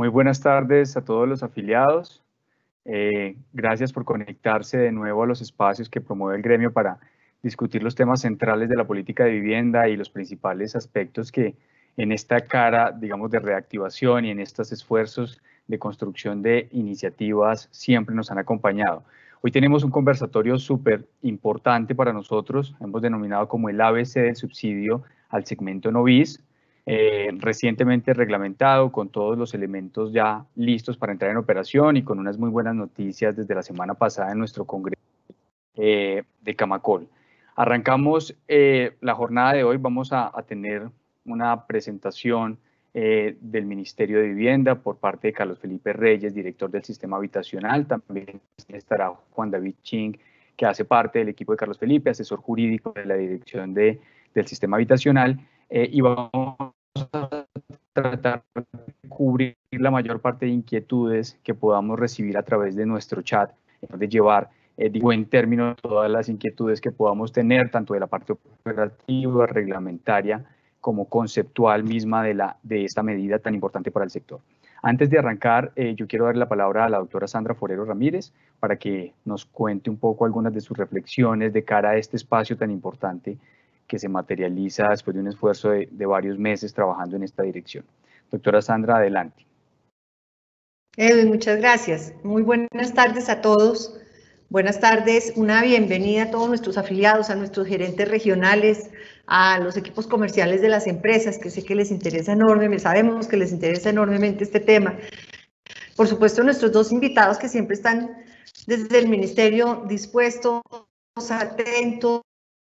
Muy buenas tardes a todos los afiliados. Gracias por conectarse de nuevo a los espacios que promueve el gremio para discutir los temas centrales de la política de vivienda y los principales aspectos que en esta cara, digamos, de reactivación y en estos esfuerzos de construcción de iniciativas siempre nos han acompañado. Hoy tenemos un conversatorio súper importante para nosotros, hemos denominado como el ABC del subsidio al segmento no bis, recientemente reglamentado, con todos los elementos ya listos para entrar en operación y con unas muy buenas noticias desde la semana pasada en nuestro congreso de Camacol. Arrancamos la jornada de hoy, vamos a tener una presentación del Ministerio de Vivienda por parte de Carlos Felipe Reyes, director del Sistema Habitacional. También estará Juan David Ching, que hace parte del equipo de Carlos Felipe, asesor jurídico de la dirección del Sistema Habitacional, y vamos a tratar de cubrir la mayor parte de inquietudes que podamos recibir a través de nuestro chat, de llevar digo en términos todas las inquietudes que podamos tener, tanto de la parte operativa, reglamentaria, como conceptual misma de esta medida tan importante para el sector. Antes de arrancar, yo quiero darle la palabra a la doctora Sandra Forero Ramírez para que nos cuente un poco algunas de sus reflexiones de cara a este espacio tan importante que se materializa después de un esfuerzo de varios meses trabajando en esta dirección. Doctora Sandra, adelante. Edwin, muchas gracias. Muy buenas tardes a todos. Buenas tardes, una bienvenida a todos nuestros afiliados, a nuestros gerentes regionales, a los equipos comerciales de las empresas, que sé que les interesa enormemente, sabemos que les interesa enormemente este tema. Por supuesto, nuestros dos invitados que siempre están desde el ministerio dispuestos, atentos,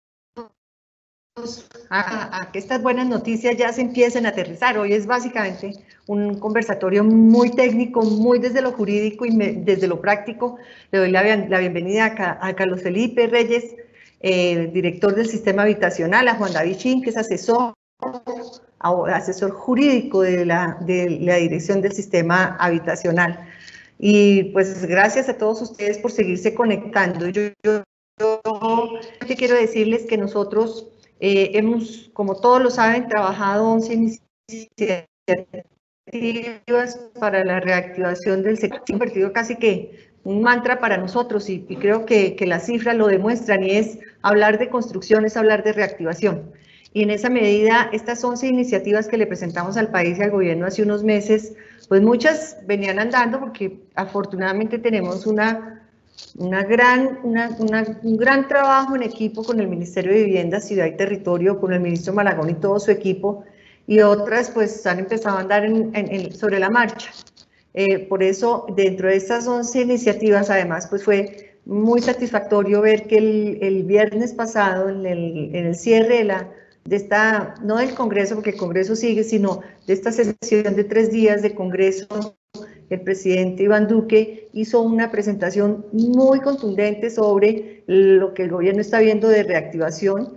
a que estas buenas noticias ya se empiecen a aterrizar. Hoy es básicamente un conversatorio muy técnico, muy desde lo jurídico y desde lo práctico. Le doy la bienvenida a Carlos Felipe Reyes, director del Sistema Habitacional, a Juan David Chin, que es asesor jurídico de la dirección del Sistema Habitacional. Y pues gracias a todos ustedes por seguirse conectando. Yo quiero decirles que nosotros hemos, como todos lo saben, trabajado 11 iniciativas para la reactivación del sector. Se ha convertido casi que un mantra para nosotros y creo que las cifras lo demuestran, y es hablar de construcción, es hablar de reactivación. Y en esa medida, estas 11 iniciativas que le presentamos al país y al gobierno hace unos meses, pues muchas venían andando porque afortunadamente tenemos un gran trabajo en equipo con el Ministerio de Vivienda, Ciudad y Territorio, con el ministro Malagón y todo su equipo, y otras pues han empezado a andar sobre la marcha. Por eso, dentro de estas 11 iniciativas, además, pues fue muy satisfactorio ver que el viernes pasado, en el cierre no del Congreso, porque el Congreso sigue, sino de esta sesión de 3 días de Congreso, el presidente Iván Duque hizo una presentación muy contundente sobre lo que el gobierno está viendo de reactivación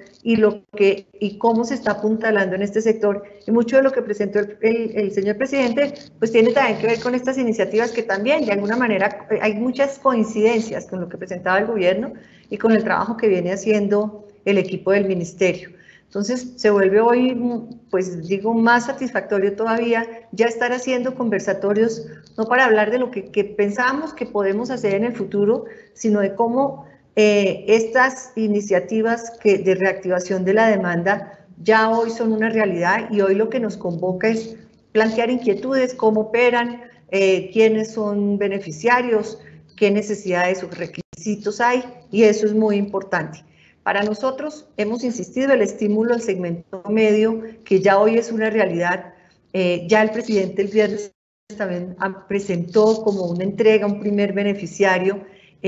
y cómo se está apuntalando en este sector. Y mucho de lo que presentó el señor presidente, pues tiene también que ver con estas iniciativas que también, de alguna manera, hay muchas coincidencias con lo que presentaba el gobierno y con el trabajo que viene haciendo el equipo del ministerio. Entonces, se vuelve hoy, pues digo, más satisfactorio todavía ya estar haciendo conversatorios, no para hablar de lo que pensamos que podemos hacer en el futuro, sino de cómo estas iniciativas de reactivación de la demanda ya hoy son una realidad, y hoy lo que nos convoca es plantear inquietudes, cómo operan, quiénes son beneficiarios, qué necesidades o requisitos hay, y eso es muy importante. Para nosotros hemos insistido el estímulo al segmento medio, que ya hoy es una realidad. Ya el presidente el viernes también presentó como una entrega, un primer beneficiario.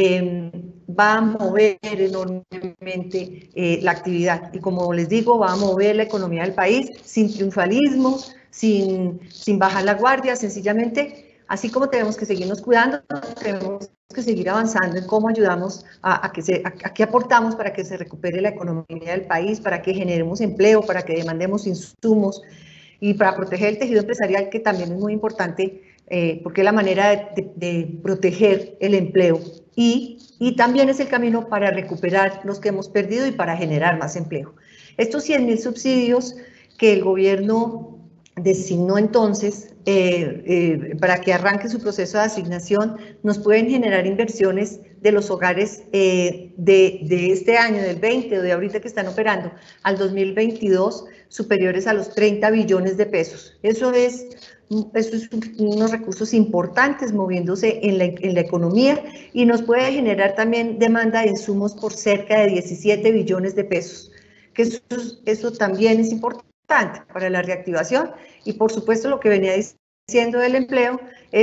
Va a mover enormemente la actividad, y como les digo, va a mover la economía del país sin triunfalismo, sin bajar la guardia, sencillamente. Así como tenemos que seguirnos cuidando, tenemos que seguir avanzando en cómo ayudamos a qué aportamos para que se recupere la economía del país, para que generemos empleo, para que demandemos insumos y para proteger el tejido empresarial, que también es muy importante, porque es la manera de proteger el empleo y también es el camino para recuperar los que hemos perdido y para generar más empleo. Estos 100.000 subsidios que el gobierno designó entonces para que arranque su proceso de asignación, nos pueden generar inversiones de los hogares de este año, del 20 o de ahorita que están operando, al 2022, superiores a los 30 billones de pesos. Eso es unos recursos importantes moviéndose en la economía y nos puede generar también demanda de insumos por cerca de 17 billones de pesos, que eso también es importante para la reactivación y por supuesto lo que venía diciendo del empleo,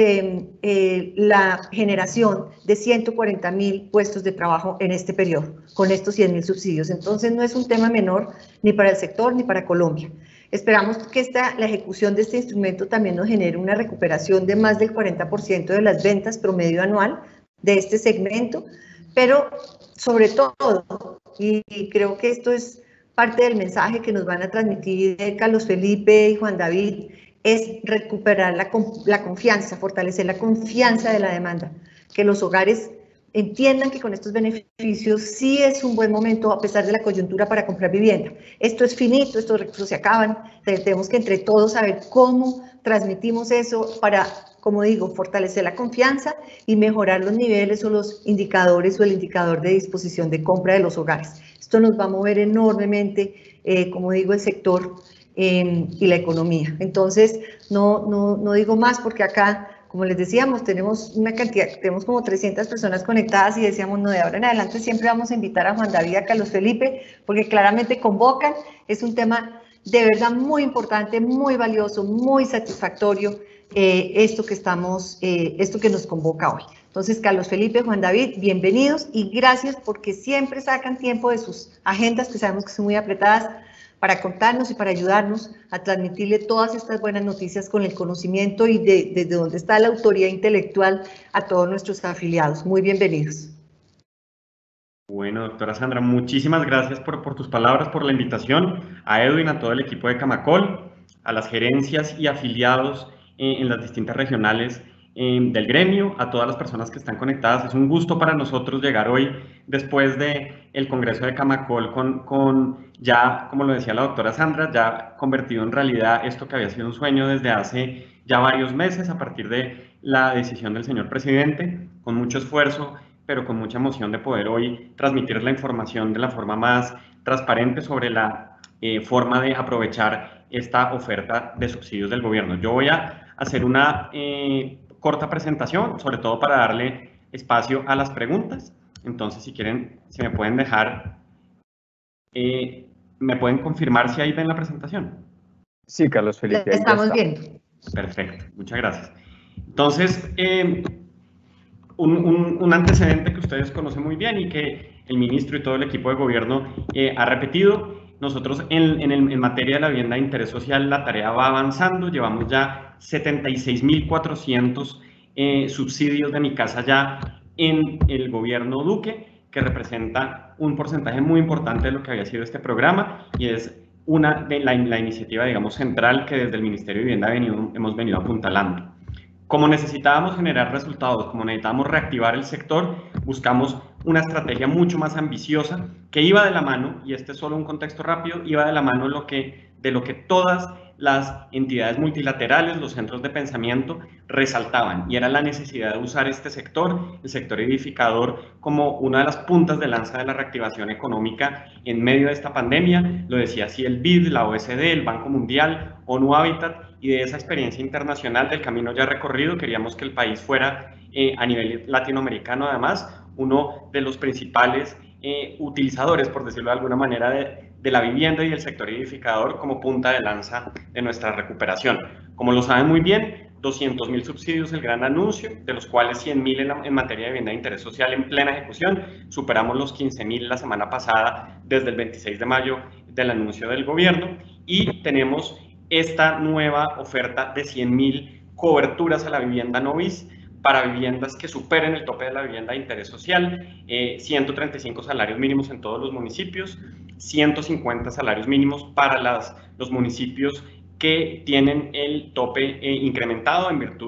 la generación de 140.000 puestos de trabajo en este periodo, con estos 100.000 subsidios. Entonces no es un tema menor ni para el sector ni para Colombia. Esperamos que la ejecución de este instrumento también nos genere una recuperación de más del 40% de las ventas promedio anual de este segmento, pero sobre todo, y creo que esto es parte del mensaje que nos van a transmitir Carlos Felipe y Juan David, es recuperar la confianza, fortalecer la confianza de la demanda, que los hogares entiendan que con estos beneficios sí es un buen momento a pesar de la coyuntura para comprar vivienda. Esto es finito, estos recursos se acaban, tenemos que entre todos saber cómo transmitimos eso para, como digo, fortalecer la confianza y mejorar los niveles o los indicadores o el indicador de disposición de compra de los hogares. Esto nos va a mover enormemente, como digo, el sector y la economía. Entonces, no digo más porque acá, como les decíamos, tenemos una cantidad, tenemos como 300 personas conectadas y decíamos, no, de ahora en adelante siempre vamos a invitar a Juan David y a Carlos Felipe porque claramente convocan, es un tema de verdad muy importante, muy valioso, muy satisfactorio, esto que nos convoca hoy. Entonces, Carlos Felipe, Juan David, bienvenidos y gracias porque siempre sacan tiempo de sus agendas, que sabemos que son muy apretadas, para contarnos y para ayudarnos a transmitirle todas estas buenas noticias con el conocimiento y desde donde está la autoría intelectual a todos nuestros afiliados. Muy bienvenidos. Bueno, doctora Sandra, muchísimas gracias por tus palabras, por la invitación, a Edwin, a todo el equipo de Camacol, a las gerencias y afiliados en las distintas regionales del gremio, a todas las personas que están conectadas. Es un gusto para nosotros llegar hoy, después del Congreso de Camacol, con ya, como lo decía la doctora Sandra, ya convertido en realidad esto que había sido un sueño desde hace ya varios meses, a partir de la decisión del señor presidente, con mucho esfuerzo, pero con mucha emoción de poder hoy transmitir la información de la forma más transparente sobre la forma de aprovechar esta oferta de subsidios del gobierno. Yo voy a hacer una corta presentación, sobre todo para darle espacio a las preguntas. Entonces, si quieren, si me pueden dejar, ¿me pueden confirmar si ahí ven la presentación? Sí, Carlos Felipe. Ahí estamos viendo. Perfecto, muchas gracias. Entonces, un antecedente que ustedes conocen muy bien y que el ministro y todo el equipo de gobierno ha repetido. Nosotros en materia de la vivienda de interés social la tarea va avanzando, llevamos ya 76.400 subsidios de Mi Casa Ya en el gobierno Duque, que representa un porcentaje muy importante de lo que había sido este programa y es una de la iniciativa, digamos, central que desde el Ministerio de Vivienda hemos venido apuntalando. Como necesitábamos generar resultados, como necesitábamos reactivar el sector, buscamos una estrategia mucho más ambiciosa que iba de la mano, y este es solo un contexto rápido, iba de la mano de lo que todas las entidades multilaterales, los centros de pensamiento, resaltaban, y era la necesidad de usar este sector, el sector edificador, como una de las puntas de lanza de la reactivación económica en medio de esta pandemia. Lo decía así el BID, la OECD, el Banco Mundial, ONU Habitat, y de esa experiencia internacional del camino ya recorrido, queríamos que el país fuera, a nivel latinoamericano además, uno de los principales utilizadores, por decirlo de alguna manera, de la vivienda y el sector edificador como punta de lanza de nuestra recuperación. Como lo saben muy bien, 200.000 subsidios, el gran anuncio, de los cuales 100.000 en materia de vivienda de interés social en plena ejecución. Superamos los 15.000 la semana pasada, desde el 26 de mayo del anuncio del gobierno, y tenemos esta nueva oferta de 100.000 coberturas a la vivienda no BIS para viviendas que superen el tope de la vivienda de interés social, 135 salarios mínimos en todos los municipios, 150 salarios mínimos para los municipios que tienen el tope incrementado en virtud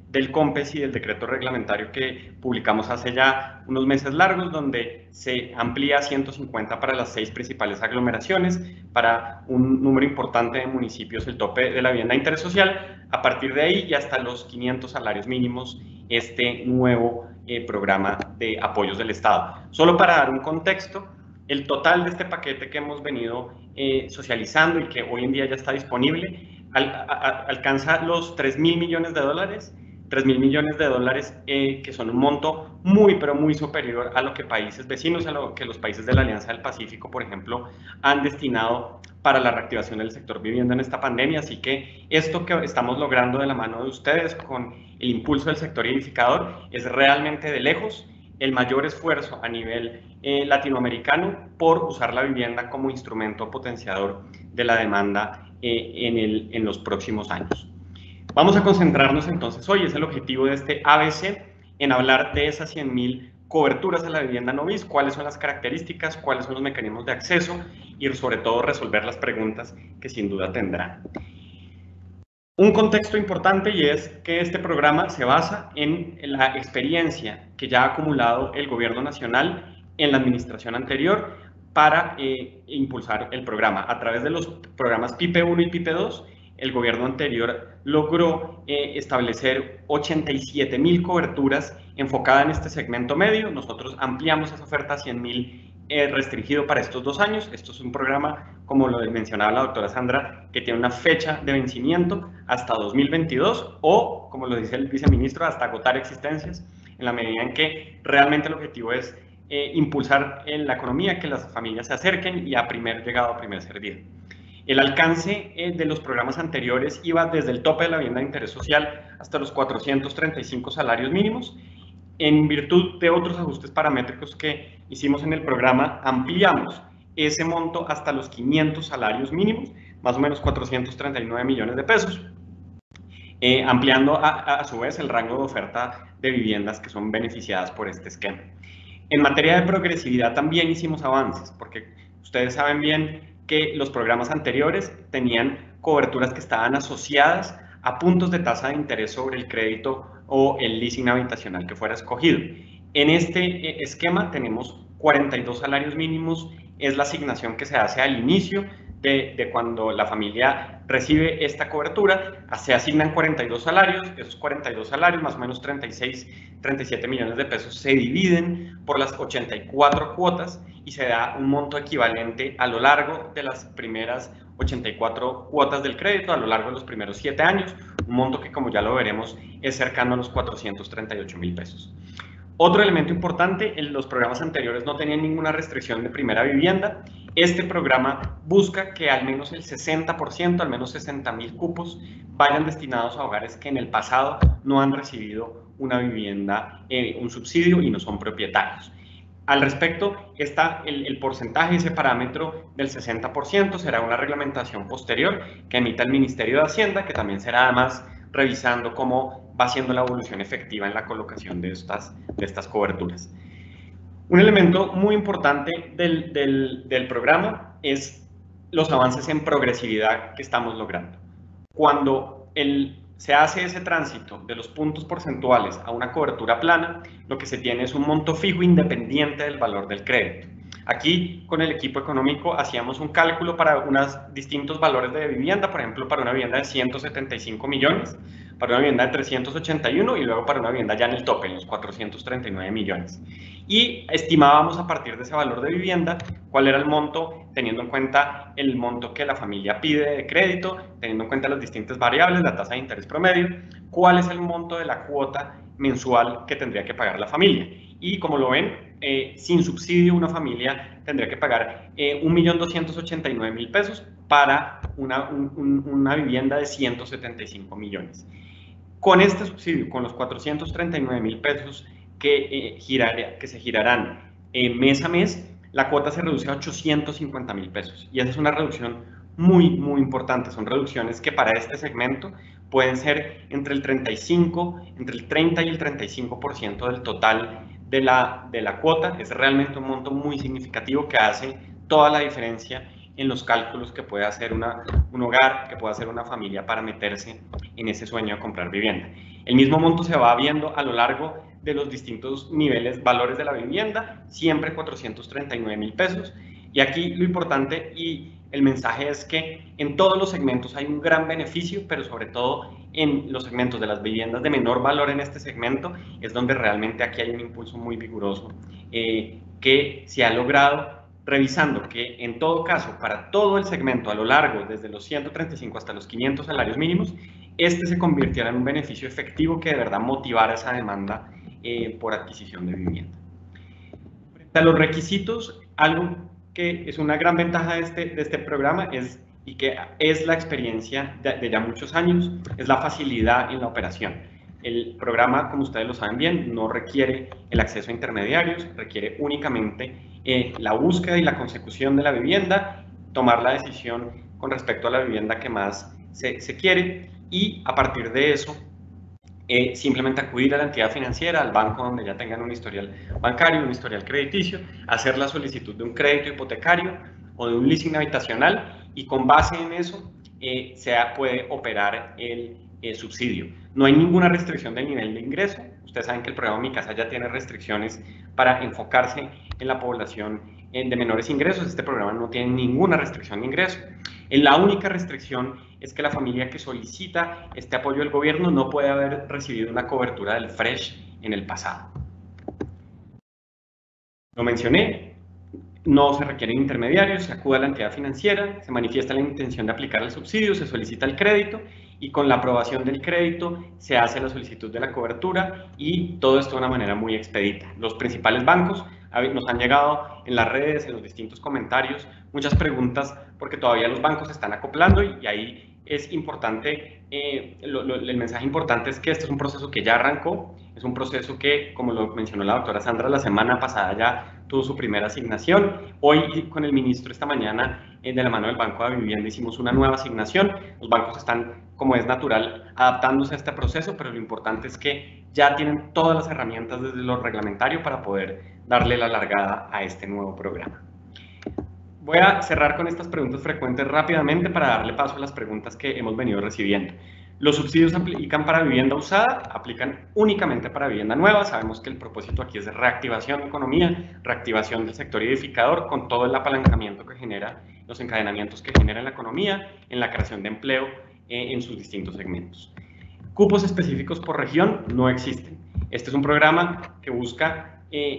del COMPES y del decreto reglamentario que publicamos hace ya unos meses largos, donde se amplía a 150 para las 6 principales aglomeraciones, para un número importante de municipios el tope de la vivienda de interés social, a partir de ahí y hasta los 500 salarios mínimos este nuevo programa de apoyos del Estado. Solo para dar un contexto, el total de este paquete que hemos venido socializando y que hoy en día ya está disponible alcanza los 3.000 millones de dólares, 3.000 millones de dólares que son un monto muy, pero muy superior a lo que países vecinos, a lo que los países de la Alianza del Pacífico, por ejemplo, han destinado para la reactivación del sector vivienda en esta pandemia. Así que esto que estamos logrando de la mano de ustedes con el impulso del sector edificador es realmente de lejos el mayor esfuerzo a nivel latinoamericano por usar la vivienda como instrumento potenciador de la demanda en los próximos años. Vamos a concentrarnos entonces hoy, es el objetivo de este ABC, en hablar de esas 100.000 coberturas a la vivienda no BIS, cuáles son las características, cuáles son los mecanismos de acceso y sobre todo resolver las preguntas que sin duda tendrán. Un contexto importante, y es que este programa se basa en la experiencia que ya ha acumulado el gobierno nacional en la administración anterior para impulsar el programa. A través de los programas PIPE 1 y PIPE 2, el gobierno anterior logró establecer 87.000 coberturas enfocadas en este segmento medio. Nosotros ampliamos esa oferta a 100.000 restringido para estos 2 años. Esto es un programa, como lo mencionaba la doctora Sandra, que tiene una fecha de vencimiento hasta 2022 o, como lo dice el viceministro, hasta agotar existencias, en la medida en que realmente el objetivo es impulsar en la economía, que las familias se acerquen y a primer llegado, a primer servido. El alcance de los programas anteriores iba desde el tope de la vivienda de interés social hasta los 435 salarios mínimos. En virtud de otros ajustes paramétricos que hicimos en el programa, ampliamos ese monto hasta los 500 salarios mínimos, más o menos 439 millones de pesos, ampliando a su vez el rango de oferta de viviendas que son beneficiadas por este esquema. En materia de progresividad también hicimos avances, porque ustedes saben bien que los programas anteriores tenían coberturas que estaban asociadas a puntos de tasa de interés sobre el crédito o el leasing habitacional que fuera escogido. En este esquema tenemos 42 salarios mínimos, es la asignación que se hace al inicio de cuando la familia recibe esta cobertura, se asignan 42 salarios, esos 42 salarios, más o menos 37 millones de pesos, se dividen por las 84 cuotas y se da un monto equivalente a lo largo de las primeras 84 cuotas del crédito, a lo largo de los primeros 7 años, un monto que, como ya lo veremos, es cercano a los 438.000 pesos. Otro elemento importante, los programas anteriores no tenían ninguna restricción de primera vivienda. Este programa busca que al menos el 60%, al menos 60.000 cupos, vayan destinados a hogares que en el pasado no han recibido una vivienda, un subsidio y no son propietarios. Al respecto, el porcentaje, ese parámetro del 60%, será una reglamentación posterior que emita el Ministerio de Hacienda, que también será además revisando cómo va siendo la evolución efectiva en la colocación de estas coberturas. Un elemento muy importante del programa es los avances en progresividad que estamos logrando. Cuando se hace ese tránsito de los puntos porcentuales a una cobertura plana, lo que se tiene es un monto fijo independiente del valor del crédito. Aquí, con el equipo económico, hacíamos un cálculo para unos distintos valores de vivienda, por ejemplo, para una vivienda de 175 millones, para una vivienda de 381 y luego para una vivienda ya en el tope, en los 439 millones. Y estimábamos a partir de ese valor de vivienda cuál era el monto, teniendo en cuenta el monto que la familia pide de crédito, teniendo en cuenta las distintas variables, la tasa de interés promedio, cuál es el monto de la cuota mensual que tendría que pagar la familia. Y como lo ven, sin subsidio una familia tendría que pagar 1.289.000 pesos para una vivienda de 175 millones. Con este subsidio, con los 439.000 pesos que se girarán mes a mes, la cuota se reduce a 850.000 pesos. Y esa es una reducción muy, muy importante. Son reducciones que para este segmento pueden ser entre el 30 y el 35% del total de la cuota. Es realmente un monto muy significativo que hace toda la diferencia en los cálculos que puede hacer un hogar, que puede hacer una familia para meterse en ese sueño de comprar vivienda. El mismo monto se va viendo a lo largo de los distintos niveles, valores de la vivienda, siempre 439.000 pesos. Y aquí lo importante y el mensaje es que en todos los segmentos hay un gran beneficio, pero sobre todo en los segmentos de las viviendas de menor valor en este segmento es donde realmente aquí hay un impulso muy vigoroso que se ha logrado revisando que en todo caso para todo el segmento a lo largo desde los 135 hasta los 500 salarios mínimos este se convirtiera en un beneficio efectivo que de verdad motivara esa demanda por adquisición de vivienda. Frente a los requisitos, algo que es una gran ventaja de este programa y que es la experiencia de ya muchos años, es la facilidad en la operación. El programa, como ustedes lo saben bien, no requiere el acceso a intermediarios, requiere únicamente la búsqueda y la consecución de la vivienda, tomar la decisión con respecto a la vivienda que más se quiere y a partir de eso simplemente acudir a la entidad financiera, al banco donde ya tengan un historial bancario, un historial crediticio, hacer la solicitud de un crédito hipotecario o de un leasing habitacional y con base en eso puede operar el subsidio. No hay ninguna restricción del nivel de ingreso. Ustedes saben que el programa Mi Casa ya tiene restricciones para enfocarse en la población de menores ingresos. Este programa no tiene ninguna restricción de ingreso. La única restricción es que la familia que solicita este apoyo del gobierno no puede haber recibido una cobertura del FRESH en el pasado. Lo mencioné, no se requieren intermediarios, se acude a la entidad financiera, se manifiesta la intención de aplicar el subsidio, se solicita el crédito y con la aprobación del crédito se hace la solicitud de la cobertura y todo esto de una manera muy expedita. Los principales bancos nos han llegado en las redes, en los distintos comentarios, muchas preguntas porque todavía los bancos se están acoplando y ahí es importante, el mensaje importante es que este es un proceso que ya arrancó, es un proceso que, como lo mencionó la doctora Sandra, la semana pasada ya tuvo su primera asignación. Hoy con el ministro esta mañana, de la mano del Banco de Vivienda, hicimos una nueva asignación. Los bancos están, como es natural, adaptándose a este proceso, pero lo importante es que ya tienen todas las herramientas desde lo reglamentario para poder darle la largada a este nuevo programa. Voy a cerrar con estas preguntas frecuentes rápidamente para darle paso a las preguntas que hemos venido recibiendo. Los subsidios aplican para vivienda usada, aplican únicamente para vivienda nueva. Sabemos que el propósito aquí es de reactivación de economía, reactivación del sector edificador, con todo el apalancamiento que genera, los encadenamientos que genera en la economía, en la creación de empleo en sus distintos segmentos. Cupos específicos por región no existen. Este es un programa que busca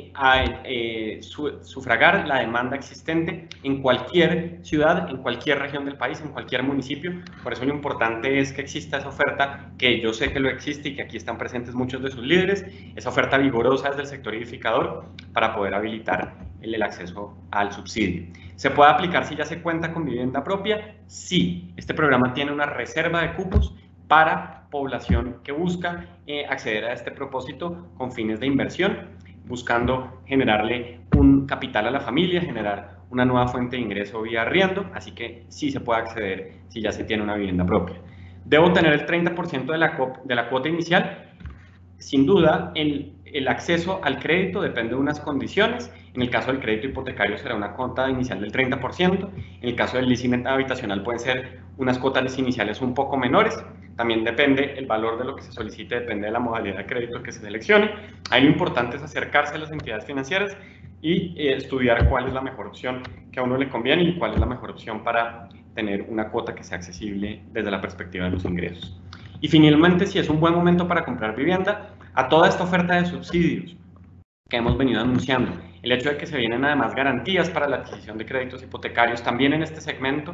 sufragar la demanda existente en cualquier ciudad, en cualquier región del país, en cualquier municipio. Por eso lo importante es que exista esa oferta, que yo sé que lo existe y que aquí están presentes muchos de sus líderes, esa oferta vigorosa desde el sector edificador para poder habilitar el acceso al subsidio. ¿Se puede aplicar si ya se cuenta con vivienda propia? Sí, este programa tiene una reserva de cupos para población que busca acceder a este propósito con fines de inversión, buscando generarle un capital a la familia, generar una nueva fuente de ingreso vía arriendo, así que sí se puede acceder si ya se tiene una vivienda propia. ¿Debo tener el 30% de la cuota inicial? Sin duda, el acceso al crédito depende de unas condiciones. En el caso del crédito hipotecario será una cuota inicial del 30%. En el caso del leasing habitacional pueden ser unas cuotas iniciales un poco menores. También depende el valor de lo que se solicite, depende de la modalidad de crédito que se seleccione. Ahí lo importante es acercarse a las entidades financieras y estudiar cuál es la mejor opción que a uno le conviene y cuál es la mejor opción para tener una cuota que sea accesible desde la perspectiva de los ingresos. Y finalmente, si es un buen momento para comprar vivienda, a toda esta oferta de subsidios que hemos venido anunciando, el hecho de que se vienen además garantías para la adquisición de créditos hipotecarios también en este segmento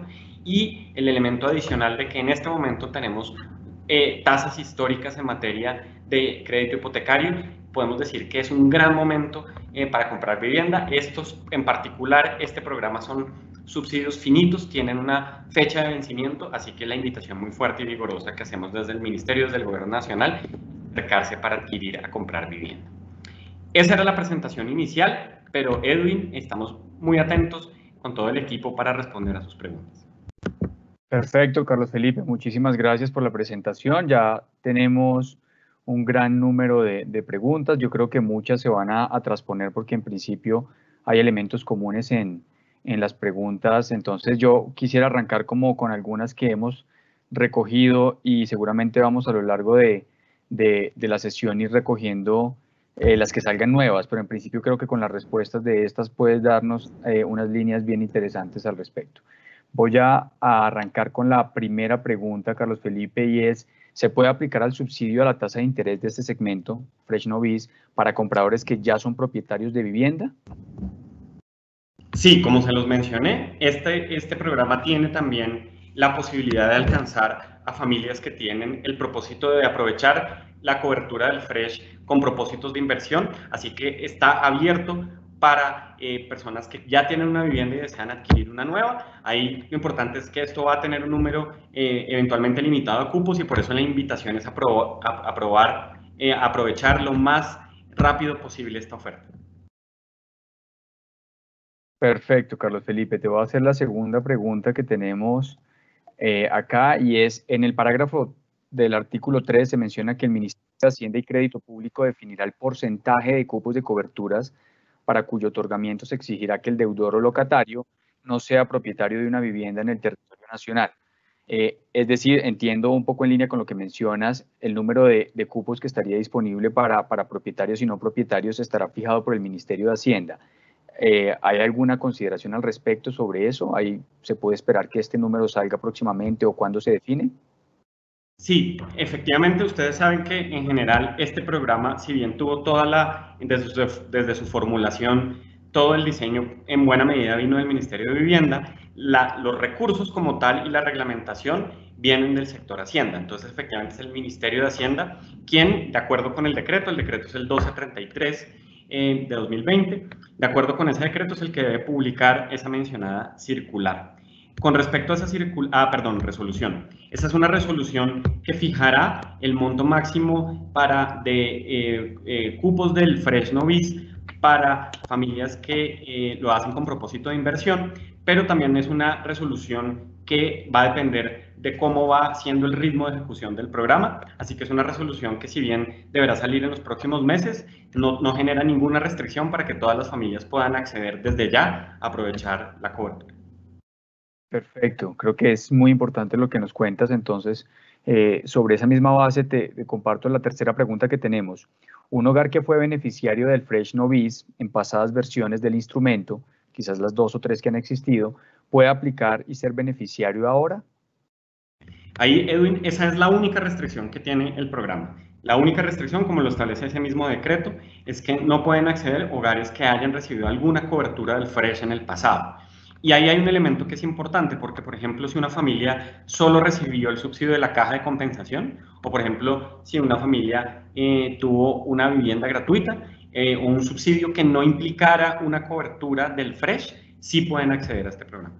y el elemento adicional de que en este momento tenemos tasas históricas en materia de crédito hipotecario, podemos decir que es un gran momento para comprar vivienda. Estos, en particular, este programa son subsidios finitos, tienen una fecha de vencimiento, así que la invitación muy fuerte y vigorosa que hacemos desde el Ministerio, desde el Gobierno Nacional, acercarse para adquirir, a comprar vivienda. Esa era la presentación inicial, pero Edwin, estamos muy atentos con todo el equipo para responder a sus preguntas. Perfecto, Carlos Felipe, muchísimas gracias por la presentación. Ya tenemos un gran número de preguntas. Yo creo que muchas se van a transponer porque en principio hay elementos comunes en las preguntas. Entonces yo quisiera arrancar como con algunas que hemos recogido y seguramente vamos a lo largo de de la sesión ir recogiendo las que salgan nuevas, pero en principio creo que con las respuestas de estas puedes darnos unas líneas bien interesantes al respecto. Voy a arrancar con la primera pregunta, Carlos Felipe, y es, ¿se puede aplicar al subsidio a la tasa de interés de este segmento, Fresh No Biz, para compradores que ya son propietarios de vivienda? Sí, como se los mencioné, este programa tiene también la posibilidad de alcanzar a familias que tienen el propósito de aprovechar la cobertura del Fresh con propósitos de inversión, así que está abierto para personas que ya tienen una vivienda y desean adquirir una nueva. Ahí lo importante es que esto va a tener un número eventualmente limitado de cupos y por eso la invitación es aprovechar lo más rápido posible esta oferta. Perfecto, Carlos Felipe. Te voy a hacer la segunda pregunta que tenemos acá y es, en el parágrafo del artículo 3 se menciona que el Ministerio de Hacienda y Crédito Público definirá el porcentaje de cupos de coberturas para cuyo otorgamiento se exigirá que el deudor o locatario no sea propietario de una vivienda en el territorio nacional. Es decir, entiendo un poco en línea con lo que mencionas, el número de cupos que estaría disponible para propietarios y no propietarios estará fijado por el Ministerio de Hacienda. ¿Hay alguna consideración al respecto sobre eso? ¿Ahí se puede esperar que este número salga próximamente o cuándo se define? Sí, efectivamente ustedes saben que en general este programa, si bien tuvo desde su formulación, todo el diseño en buena medida vino del Ministerio de Vivienda, los recursos como tal y la reglamentación vienen del sector Hacienda. Entonces, efectivamente es el Ministerio de Hacienda quien, de acuerdo con el decreto es el 1233 de 2020, de acuerdo con ese decreto es el que debe publicar esa mencionada circular. Con respecto a esa resolución. Esa es una resolución que fijará el monto máximo de cupos del Fresh No Biz para familias que lo hacen con propósito de inversión, pero también es una resolución que va a depender de cómo va siendo el ritmo de ejecución del programa, así que es una resolución que si bien deberá salir en los próximos meses, no genera ninguna restricción para que todas las familias puedan acceder desde ya a aprovechar la cobertura. Perfecto, creo que es muy importante lo que nos cuentas. Entonces, sobre esa misma base te comparto la tercera pregunta que tenemos. Un hogar que fue beneficiario del Fresh No Biz en pasadas versiones del instrumento, quizás las 2 o 3 que han existido, ¿puede aplicar y ser beneficiario ahora? Ahí, Edwin, esa es la única restricción que tiene el programa. La única restricción, como lo establece ese mismo decreto, es que no pueden acceder hogares que hayan recibido alguna cobertura del Fresh en el pasado. Y ahí hay un elemento que es importante, porque, por ejemplo, si una familia solo recibió el subsidio de la caja de compensación, o, por ejemplo, si una familia tuvo una vivienda gratuita, o un subsidio que no implicara una cobertura del Fresh, sí pueden acceder a este programa.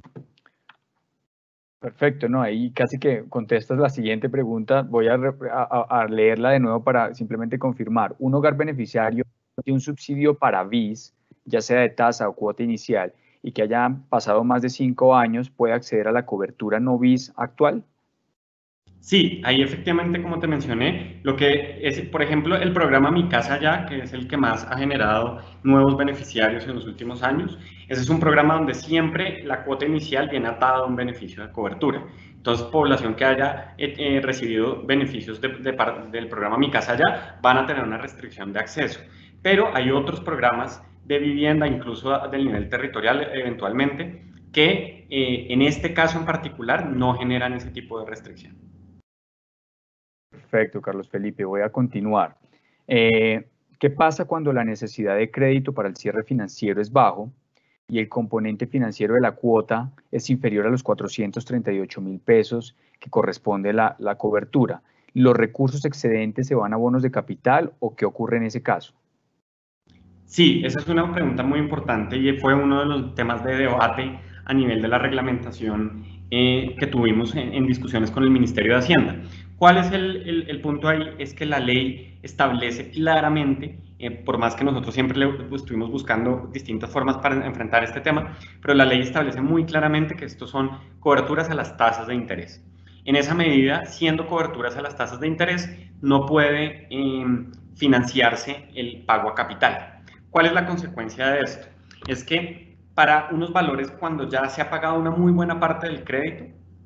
Perfecto, ¿no? Ahí casi que contestas la siguiente pregunta. Voy a leerla de nuevo para simplemente confirmar. Un hogar beneficiario de un subsidio para BIS, ya sea de tasa o cuota inicial, y que haya pasado más de 5 años, ¿puede acceder a la cobertura no BIS actual? Sí, ahí efectivamente, como te mencioné, lo que es, por ejemplo, el programa Mi Casa Ya, que es el que más ha generado nuevos beneficiarios en los últimos años, ese es un programa donde siempre la cuota inicial viene atada a un beneficio de cobertura. Entonces, población que haya recibido beneficios del programa Mi Casa Ya van a tener una restricción de acceso. Pero hay otros programas de vivienda, incluso del nivel territorial eventualmente, que en este caso en particular no generan ese tipo de restricción. Perfecto, Carlos Felipe. Voy a continuar. ¿Qué pasa cuando la necesidad de crédito para el cierre financiero es bajo y el componente financiero de la cuota es inferior a los 438.000 pesos que corresponde la cobertura? ¿Los recursos excedentes se van a bonos de capital o qué ocurre en ese caso? Sí, esa es una pregunta muy importante y fue uno de los temas de debate a nivel de la reglamentación que tuvimos en discusiones con el Ministerio de Hacienda. ¿Cuál es el punto ahí? Es que la ley establece claramente, por más que nosotros siempre estuvimos buscando distintas formas para enfrentar este tema, pero la ley establece muy claramente que estos son coberturas a las tasas de interés. En esa medida, siendo coberturas a las tasas de interés, no puede financiarse el pago a capital. ¿Cuál es la consecuencia de esto? Es que para unos valores, cuando ya se ha pagado una muy buena parte del crédito,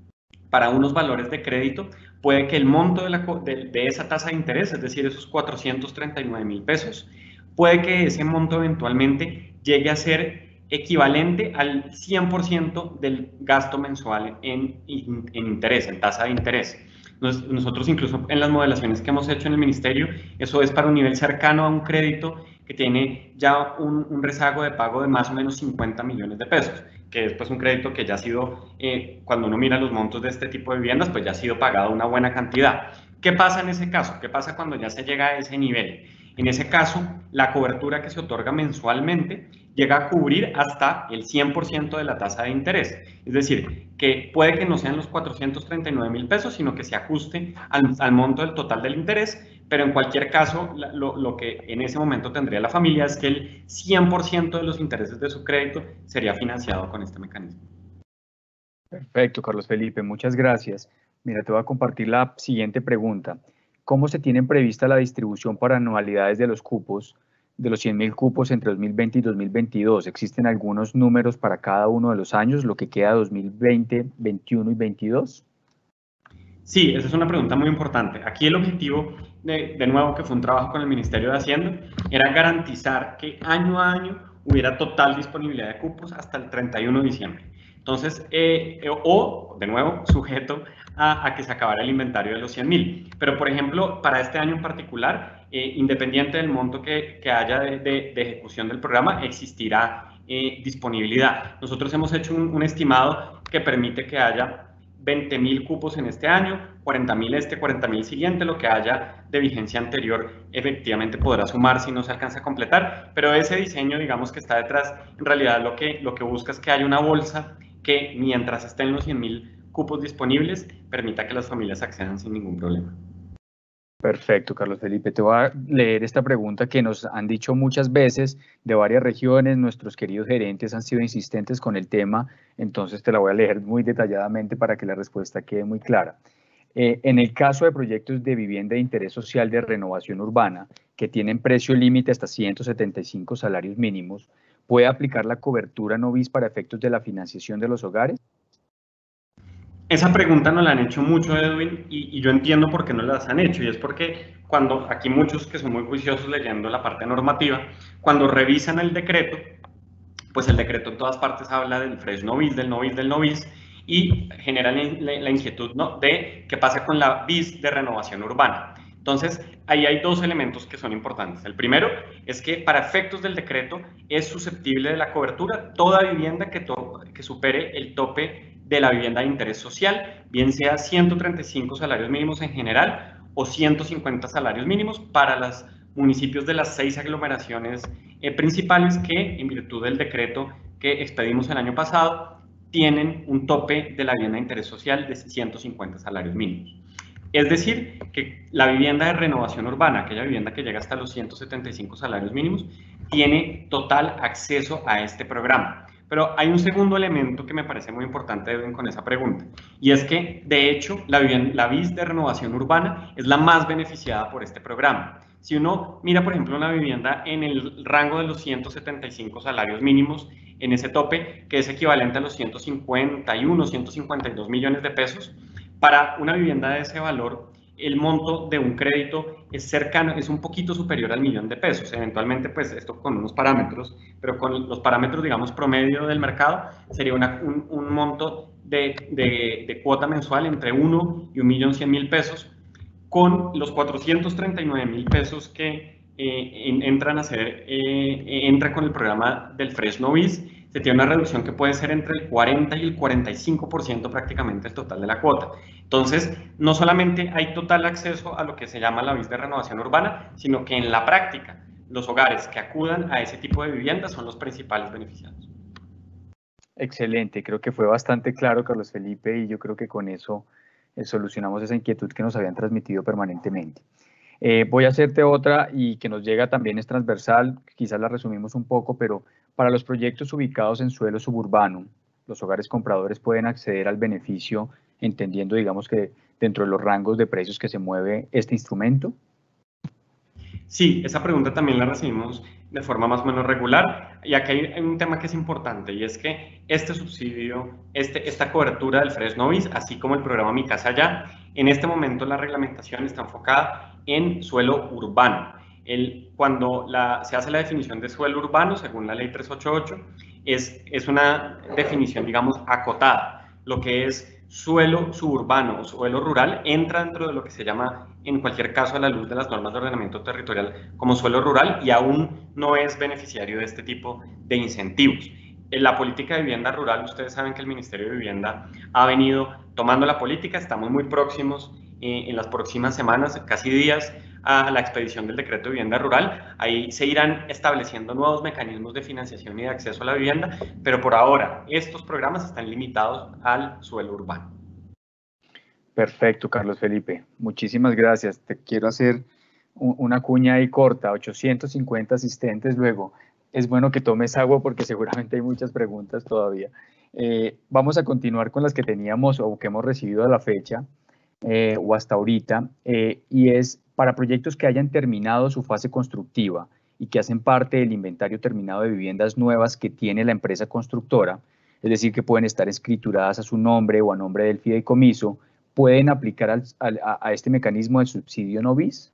para unos valores de crédito, puede que el monto de esa tasa de interés, es decir, esos 439.000 pesos, puede que ese monto eventualmente llegue a ser equivalente al 100% del gasto mensual en interés, en tasa de interés. Nosotros incluso en las modelaciones que hemos hecho en el ministerio, eso es para un nivel cercano a un crédito que tiene ya un rezago de pago de más o menos 50 millones de pesos, que es pues un crédito que ya ha sido, cuando uno mira los montos de este tipo de viviendas, pues ya ha sido pagado una buena cantidad. ¿Qué pasa en ese caso? ¿Qué pasa cuando ya se llega a ese nivel? En ese caso, la cobertura que se otorga mensualmente llega a cubrir hasta el 100% de la tasa de interés. Es decir, que puede que no sean los 439.000 pesos, sino que se ajuste al monto del total del interés, pero en cualquier caso, lo que en ese momento tendría la familia es que el 100% de los intereses de su crédito sería financiado con este mecanismo. Perfecto, Carlos Felipe, muchas gracias. Mira, te voy a compartir la siguiente pregunta. ¿Cómo se tienen prevista la distribución para anualidades de los cupos, de los 100.000 cupos entre 2020 y 2022? ¿Existen algunos números para cada uno de los años, lo que queda 2020, 21 y 22? Sí, esa es una pregunta muy importante. Aquí el objetivo, de nuevo, que fue un trabajo con el Ministerio de Hacienda, era garantizar que año a año hubiera total disponibilidad de cupos hasta el 31 de diciembre. Entonces, de nuevo, sujeto a que se acabara el inventario de los 100.000. Pero, por ejemplo, para este año en particular, independiente del monto que haya de ejecución del programa, existirá disponibilidad. Nosotros hemos hecho un estimado que permite que haya 20.000 cupos en este año, 40.000 40.000 siguiente, lo que haya de vigencia anterior efectivamente podrá sumar si no se alcanza a completar, pero ese diseño, digamos, que está detrás, en realidad lo que busca es que haya una bolsa que mientras estén los 100.000 cupos disponibles, permita que las familias accedan sin ningún problema. Perfecto, Carlos Felipe. Te voy a leer esta pregunta que nos han dicho muchas veces de varias regiones. Nuestros queridos gerentes han sido insistentes con el tema, entonces te la voy a leer muy detalladamente para que la respuesta quede muy clara. En el caso de proyectos de vivienda de interés social de renovación urbana que tienen precio límite hasta 175 salarios mínimos, ¿puede aplicar la cobertura no bis para efectos de la financiación de los hogares? Esa pregunta nos la han hecho mucho, Edwin, y yo entiendo por qué no las han hecho, y es porque cuando aquí muchos que son muy juiciosos leyendo la parte normativa, cuando revisan el decreto, pues el decreto en todas partes habla del fresh no bis, del no bis, del no bis, y generan la inquietud, ¿no?, de qué pasa con la bis de renovación urbana. Entonces, ahí hay dos elementos que son importantes. El primero es que para efectos del decreto es susceptible de la cobertura toda vivienda que supere el tope de la vivienda de interés social, bien sea 135 salarios mínimos en general o 150 salarios mínimos para los municipios de las 6 aglomeraciones principales que, en virtud del decreto que expedimos el año pasado, tienen un tope de la vivienda de interés social de 150 salarios mínimos. Es decir, que la vivienda de renovación urbana, aquella vivienda que llega hasta los 175 salarios mínimos, tiene total acceso a este programa. Pero hay un segundo elemento que me parece muy importante, Edwin, con esa pregunta, y es que, de hecho, la BIS de renovación urbana es la más beneficiada por este programa. Si uno mira, por ejemplo, una vivienda en el rango de los 175 salarios mínimos, en ese tope, que es equivalente a los 151, 152 millones de pesos, para una vivienda de ese valor, el monto de un crédito es cercano, es un poquito superior al millón de pesos. Eventualmente, pues esto con unos parámetros, pero con los parámetros, digamos, promedio del mercado, sería un monto de cuota mensual entre 1 y 1.100.000 pesos, con los 439.000 pesos que entra con el programa del Fresh No Bis. Se tiene una reducción que puede ser entre el 40 y el 45% prácticamente el total de la cuota. Entonces, no solamente hay total acceso a lo que se llama la BIS de renovación urbana, sino que en la práctica, los hogares que acudan a ese tipo de viviendas son los principales beneficiados. Excelente, creo que fue bastante claro, Carlos Felipe, y yo creo que con eso solucionamos esa inquietud que nos habían transmitido permanentemente. Voy a hacerte otra y que nos llega también, es transversal, quizás la resumimos un poco, pero para los proyectos ubicados en suelo suburbano, los hogares compradores pueden acceder al beneficio, entendiendo, digamos, que dentro de los rangos de precios que se mueve este instrumento. Sí, esa pregunta también la recibimos de forma más o menos regular. y aquí hay un tema que es importante, y es que este subsidio, esta cobertura del FRES Novis, así como el programa Mi Casa Ya, en este momento la reglamentación está enfocada en suelo urbano. Cuando se hace la definición de suelo urbano, según la ley 388, es una definición, digamos, acotada. Lo que es suelo suburbano o suelo rural entra dentro de lo que se llama, en cualquier caso, a la luz de las normas de ordenamiento territorial, como suelo rural, y aún no es beneficiario de este tipo de incentivos. En la política de vivienda rural, ustedes saben que el Ministerio de Vivienda ha venido tomando la política, estamos muy próximos, en las próximas semanas, casi días, a la expedición del decreto de vivienda rural. Ahí se irán estableciendo nuevos mecanismos de financiación y de acceso a la vivienda, pero por ahora estos programas están limitados al suelo urbano. Perfecto, Carlos Felipe. Muchísimas gracias. Te quiero hacer una cuña ahí corta, 850 asistentes luego. Es bueno que tomes agua porque seguramente hay muchas preguntas todavía. Vamos a continuar con las que teníamos o que hemos recibido a la fecha o hasta ahorita, y es para proyectos que hayan terminado su fase constructiva y que hacen parte del inventario terminado de viviendas nuevas que tiene la empresa constructora, es decir, que pueden estar escrituradas a su nombre o a nombre del fideicomiso, ¿pueden aplicar a este mecanismo del subsidio Novis?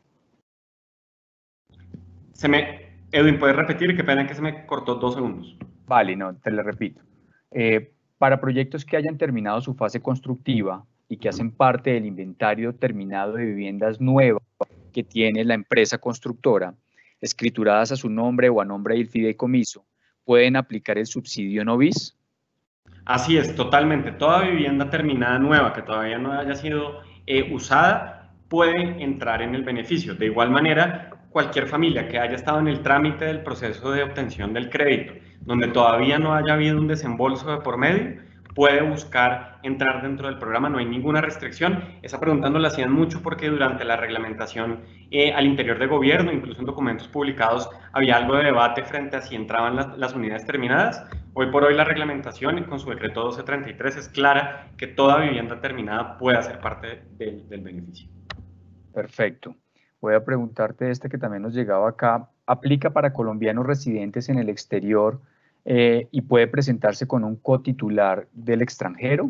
Edwin, ¿puedes repetir? Qué pena que se me cortó 2 segundos. Vale, no, te lo repito. Para proyectos que hayan terminado su fase constructiva y que hacen parte del inventario terminado de viviendas nuevas que tiene la empresa constructora, escrituradas a su nombre o a nombre del fideicomiso, ¿pueden aplicar el subsidio Novis? Así es, totalmente. Toda vivienda terminada nueva que todavía no haya sido usada puede entrar en el beneficio. De igual manera, cualquier familia que haya estado en el trámite del proceso de obtención del crédito, donde todavía no haya habido un desembolso de por medio, puede buscar entrar dentro del programa, no hay ninguna restricción. Esa pregunta nos la hacían mucho porque durante la reglamentación al interior de gobierno, incluso en documentos publicados, había algo de debate frente a si entraban las unidades terminadas. Hoy por hoy la reglamentación con su decreto 1233 es clara que toda vivienda terminada puede ser parte del beneficio. Perfecto. Voy a preguntarte que también nos llegaba acá. ¿Aplica para colombianos residentes en el exterior y puede presentarse con un cotitular del extranjero?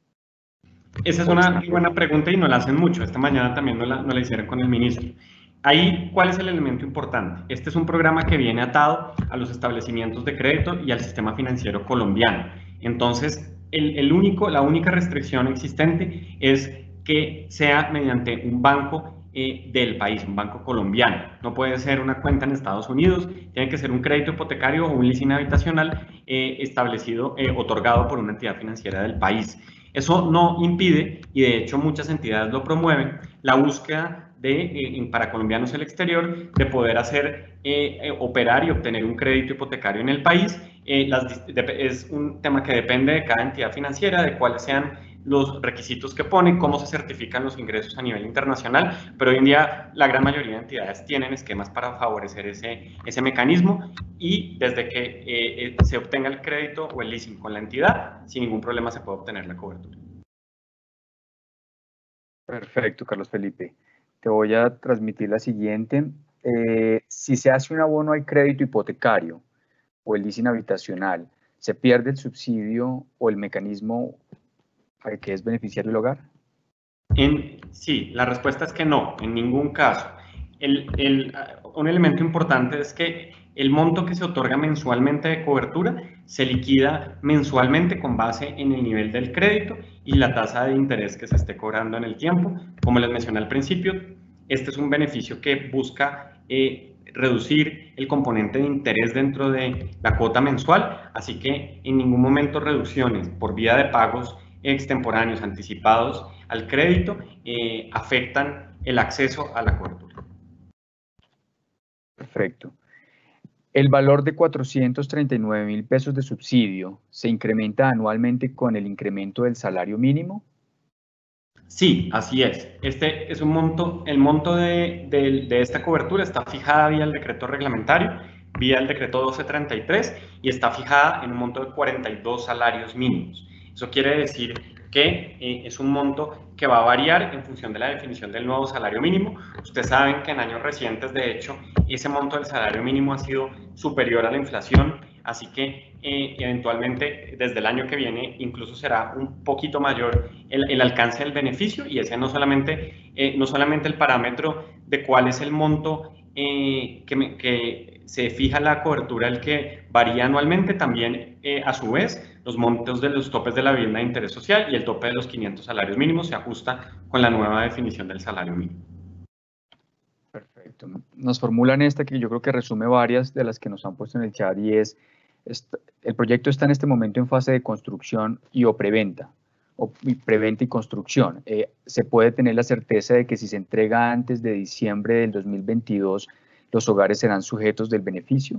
Esa es una muy buena pregunta y nos la hacen mucho. Esta mañana también nos la hicieron con el ministro. Ahí, ¿cuál es el elemento importante? Este es un programa que viene atado a los establecimientos de crédito y al sistema financiero colombiano. Entonces, la única restricción existente es que sea mediante un banco del país, un banco colombiano. No puede ser una cuenta en Estados Unidos, tiene que ser un crédito hipotecario o un leasing habitacional establecido, otorgado por una entidad financiera del país. Eso no impide, y de hecho muchas entidades lo promueven, la búsqueda para colombianos en el exterior de poder operar y obtener un crédito hipotecario en el país. Es un tema que depende de cada entidad financiera, de cuáles sean los requisitos que pone, cómo se certifican los ingresos a nivel internacional, pero hoy en día la gran mayoría de entidades tienen esquemas para favorecer ese mecanismo, y desde que se obtenga el crédito o el leasing con la entidad, sin ningún problema se puede obtener la cobertura. Perfecto, Carlos Felipe. Te voy a transmitir la siguiente. Si se hace un abono al crédito hipotecario o el leasing habitacional, ¿se pierde el subsidio o el mecanismo al que es beneficiario el hogar? Sí, la respuesta es que no, en ningún caso. Un elemento importante es que el monto que se otorga mensualmente de cobertura se liquida mensualmente con base en el nivel del crédito y la tasa de interés que se esté cobrando en el tiempo. Como les mencioné al principio, este es un beneficio que busca reducir el componente de interés dentro de la cuota mensual, así que en ningún momento reducciones por vía de pagos extemporáneos anticipados al crédito afectan el acceso a la cobertura. Perfecto. ¿El valor de 439.000 pesos de subsidio se incrementa anualmente con el incremento del salario mínimo? Sí, así es. Este es un monto, el monto de esta cobertura está fijada vía el decreto reglamentario, vía el decreto 1233, y está fijada en un monto de 42 salarios mínimos. Eso quiere decir que es un monto que va a variar en función de la definición del nuevo salario mínimo. Ustedes saben que en años recientes, de hecho, ese monto del salario mínimo ha sido superior a la inflación así que eventualmente desde el año que viene incluso será un poquito mayor el alcance del beneficio, y ese no solamente el parámetro de cuál es el monto que se fija la cobertura, el que varía anualmente, también a su vez los montos de los topes de la vivienda de interés social y el tope de los 500 salarios mínimos se ajusta con la nueva definición del salario mínimo. Perfecto. Nos formulan esta que yo creo que resume varias de las que nos han puesto en el chat, y es, el proyecto está en este momento en fase de construcción y preventa y construcción. ¿Se puede tener la certeza de que si se entrega antes de diciembre del 2022, los hogares serán sujetos del beneficio?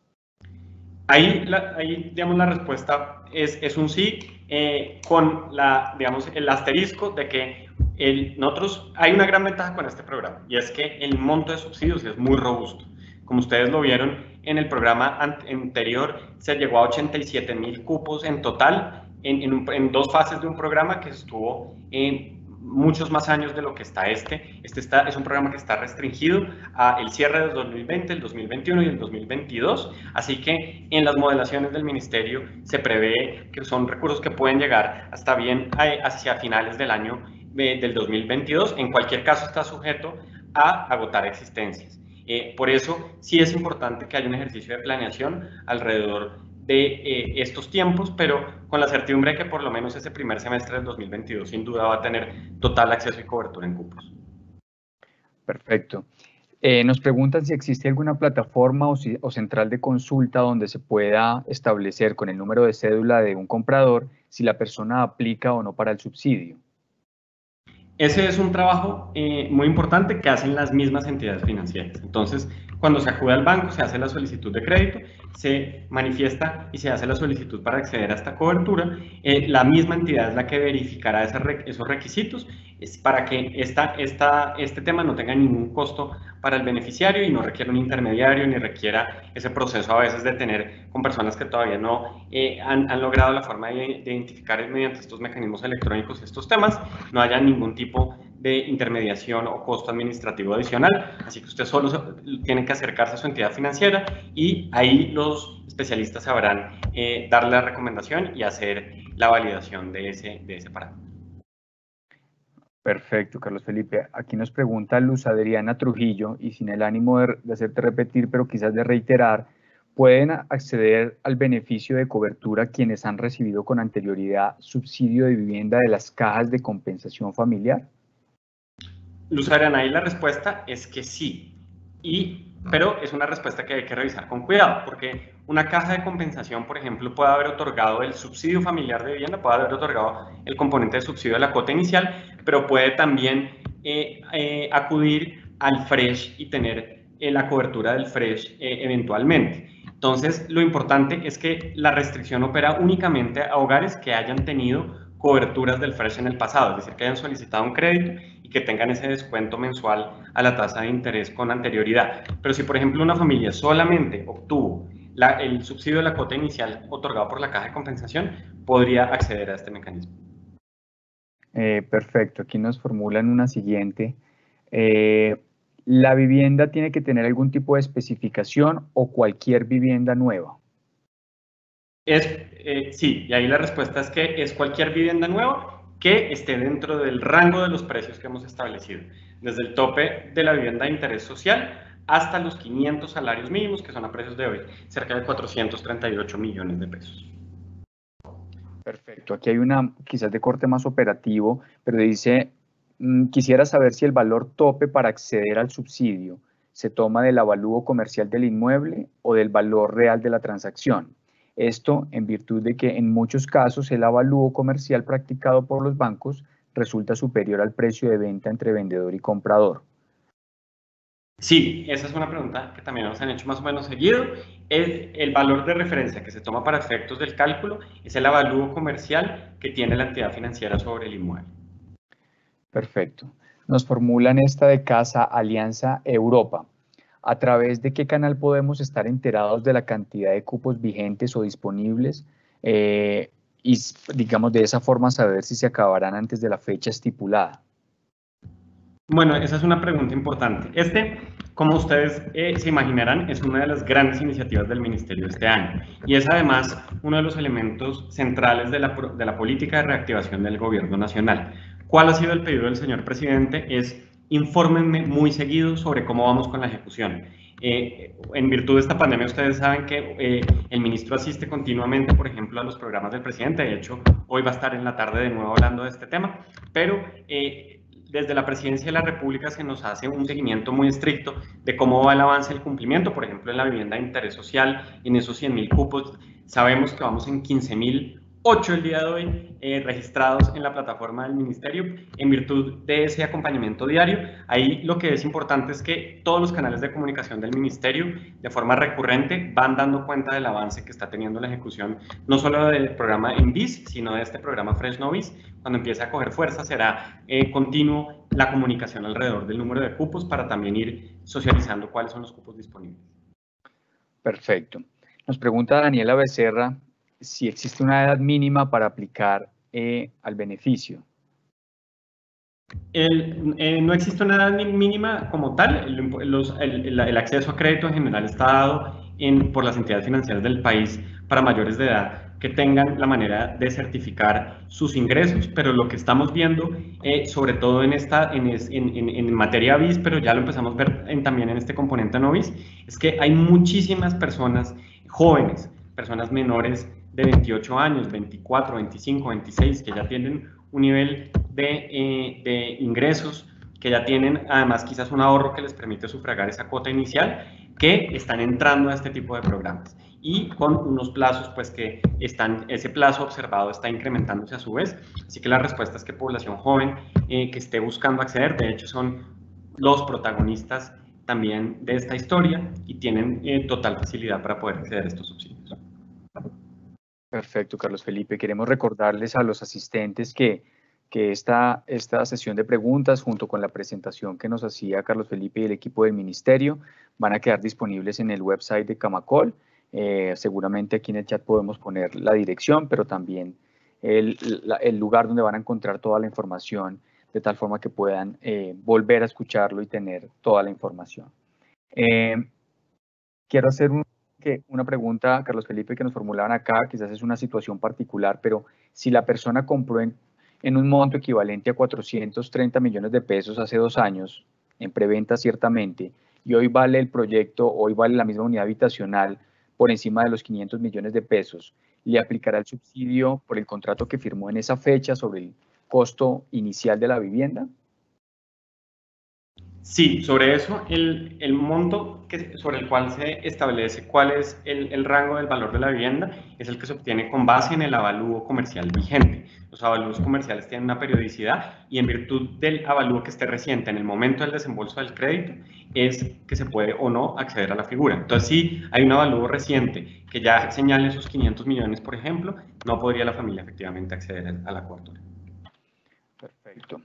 Ahí digamos, la respuesta es un sí, con digamos, el asterisco de que nosotros, hay una gran ventaja con este programa, y es que el monto de subsidios es muy robusto. Como ustedes lo vieron en el programa anterior, se llegó a 87.000 cupos en total, en 2 fases de un programa que estuvo muchos más años de lo que está este. Es un programa que está restringido al cierre del 2020, el 2021 y el 2022, así que en las modelaciones del ministerio se prevé que son recursos que pueden llegar hasta bien hacia finales del año del 2022. En cualquier caso está sujeto a agotar existencias. Por eso sí es importante que haya un ejercicio de planeación alrededor de estos tiempos, pero con la certidumbre de que por lo menos ese primer semestre del 2022 sin duda va a tener total acceso y cobertura en cupos. Perfecto. Nos preguntan si existe alguna plataforma o central de consulta donde se pueda establecer con el número de cédula de un comprador si la persona aplica o no para el subsidio. Ese es un trabajo muy importante que hacen las mismas entidades financieras. Entonces, cuando se acude al banco, se hace la solicitud de crédito, se manifiesta y se hace la solicitud para acceder a esta cobertura. La misma entidad es la que verificará esos requisitos para que este tema no tenga ningún costo para el beneficiario y no requiera un intermediario ni requiera ese proceso a veces de tener con personas que todavía no han logrado la forma de identificar mediante estos mecanismos electrónicos estos temas, no haya ningún tipo de intermediación o costo administrativo adicional. Así que usted solo tiene que acercarse a su entidad financiera y ahí los especialistas sabrán darle la recomendación y hacer la validación de ese parámetro. Perfecto, Carlos Felipe. Aquí nos pregunta Luz Adriana Trujillo, y sin el ánimo de hacerte repetir, pero quizás de reiterar, ¿pueden acceder al beneficio de cobertura quienes han recibido con anterioridad subsidio de vivienda de las cajas de compensación familiar? Luz Adriana, ahí la respuesta es que sí, pero es una respuesta que hay que revisar con cuidado, porque una caja de compensación, por ejemplo, puede haber otorgado el subsidio familiar de vivienda, puede haber otorgado el componente de subsidio de la cuota inicial, pero puede también acudir al FRESH y tener la cobertura del FRESH eventualmente. Entonces, lo importante es que la restricción opera únicamente a hogares que hayan tenido coberturas del FRESH en el pasado, es decir, que hayan solicitado un crédito y que tengan ese descuento mensual a la tasa de interés con anterioridad. Pero si, por ejemplo, una familia solamente obtuvo el subsidio de la cuota inicial otorgado por la caja de compensación, podría acceder a este mecanismo. Perfecto, aquí nos formulan una siguiente. ¿La vivienda tiene que tener algún tipo de especificación o cualquier vivienda nueva? Sí, y ahí la respuesta es que es cualquier vivienda nueva que esté dentro del rango de los precios que hemos establecido, desde el tope de la vivienda de interés social hasta los 500 salarios mínimos, que son a precios de hoy, cerca de 438 millones de pesos. Perfecto, aquí hay una quizás de corte más operativo, pero dice, quisiera saber si el valor tope para acceder al subsidio se toma del avalúo comercial del inmueble o del valor real de la transacción. Esto en virtud de que en muchos casos el avalúo comercial practicado por los bancos resulta superior al precio de venta entre vendedor y comprador. Sí, esa es una pregunta que también nos han hecho más o menos seguido. El valor de referencia que se toma para efectos del cálculo es el avalúo comercial que tiene la entidad financiera sobre el inmueble. Perfecto. Nos formulan esta de Casa Alianza Europa. ¿A través de qué canal podemos estar enterados de la cantidad de cupos vigentes o disponibles? Y, digamos, de esa forma saber si se acabarán antes de la fecha estipulada. Bueno, esa es una pregunta importante. Como ustedes se imaginarán, es una de las grandes iniciativas del Ministerio este año y es además uno de los elementos centrales de la política de reactivación del Gobierno Nacional. ¿Cuál ha sido el pedido del señor presidente? Es infórmenme muy seguido sobre cómo vamos con la ejecución. En virtud de esta pandemia, ustedes saben que el ministro asiste continuamente, por ejemplo, a los programas del presidente. De hecho, hoy va a estar en la tarde de nuevo hablando de este tema, pero desde la Presidencia de la República se nos hace un seguimiento muy estricto de cómo va el avance del cumplimiento, por ejemplo, en la vivienda de interés social, en esos 100.000 cupos. Sabemos que vamos en 15.008 el día de hoy registrados en la plataforma del Ministerio en virtud de ese acompañamiento diario. Ahí lo que es importante es que todos los canales de comunicación del Ministerio de forma recurrente van dando cuenta del avance que está teniendo la ejecución, no solo del programa ENVIS, sino de este programa Fresh Novis. Cuando empiece a coger fuerza será continuo la comunicación alrededor del número de cupos para también ir socializando cuáles son los cupos disponibles. Perfecto. Nos pregunta Daniela Becerra si existe una edad mínima para aplicar al beneficio. No existe una edad mínima como tal. El acceso a crédito en general está dado por las entidades financieras del país para mayores de edad que tengan la manera de certificar sus ingresos, pero lo que estamos viendo, sobre todo en materia BIS, pero ya lo empezamos a ver también en este componente no BIS, es que hay muchísimas personas jóvenes, personas menores de 28 años, 24, 25, 26, que ya tienen un nivel de ingresos, que ya tienen además quizás un ahorro que les permite sufragar esa cuota inicial, que están entrando a este tipo de programas y con unos plazos pues que ese plazo observado está incrementándose a su vez. Así que la respuesta es que población joven que esté buscando acceder, de hecho son los protagonistas también de esta historia y tienen total facilidad para poder acceder a estos subsidios. Perfecto, Carlos Felipe. Queremos recordarles a los asistentes que esta sesión de preguntas, junto con la presentación que nos hacía Carlos Felipe y el equipo del Ministerio, van a quedar disponibles en el website de Camacol. Seguramente aquí en el chat podemos poner la dirección, pero también el lugar donde van a encontrar toda la información, de tal forma que puedan volver a escucharlo y tener toda la información. Quiero hacer una pregunta, Carlos Felipe, que nos formulaban acá. Quizás es una situación particular, pero si la persona compró en un monto equivalente a 430 millones de pesos hace 2 años, en preventa ciertamente, y hoy vale el proyecto, hoy vale la misma unidad habitacional por encima de los 500 millones de pesos, ¿le aplicará el subsidio por el contrato que firmó en esa fecha sobre el costo inicial de la vivienda? Sí, sobre eso, el monto sobre el cual se establece cuál es el rango del valor de la vivienda es el que se obtiene con base en el avalúo comercial vigente. Los avalúos comerciales tienen una periodicidad y en virtud del avalúo que esté reciente en el momento del desembolso del crédito es que se puede o no acceder a la figura. Entonces, si hay un avalúo reciente que ya señale esos 500 millones, por ejemplo, no podría la familia efectivamente acceder a la cobertura. Perfecto.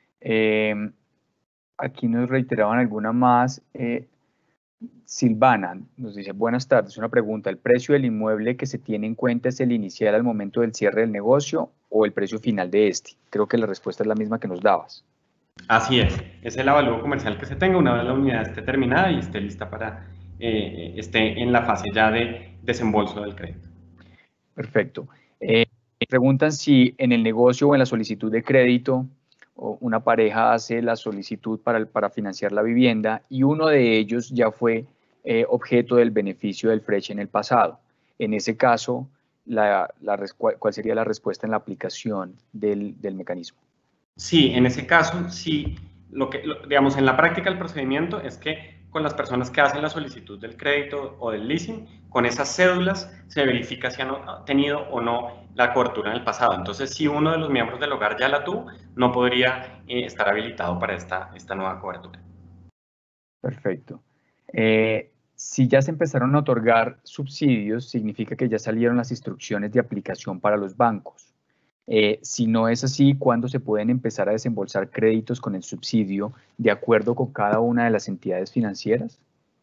Aquí nos reiteraban alguna más. Silvana nos dice, buenas tardes, una pregunta, ¿el precio del inmueble que se tiene en cuenta es el inicial al momento del cierre del negocio o el precio final de este? Creo que la respuesta es la misma que nos dabas. Así es el avalúo comercial que se tenga una vez la unidad esté terminada y esté lista para, esté en la fase ya de desembolso del crédito. Perfecto. Preguntan si en el negocio o en la solicitud de crédito una pareja hace la solicitud para financiar la vivienda y uno de ellos ya fue objeto del beneficio del FRESH en el pasado. En ese caso, ¿cuál sería la respuesta en la aplicación del mecanismo? Sí, en ese caso, sí, digamos, en la práctica el procedimiento es que con las personas que hacen la solicitud del crédito o del leasing, con esas cédulas se verifica si han tenido o no la cobertura en el pasado. Entonces, si uno de los miembros del hogar ya la tuvo, no podría estar habilitado para esta nueva cobertura. Perfecto. Si ya se empezaron a otorgar subsidios, significa que ya salieron las instrucciones de aplicación para los bancos. Si no es así, ¿cuándo se pueden empezar a desembolsar créditos con el subsidio de acuerdo con cada una de las entidades financieras?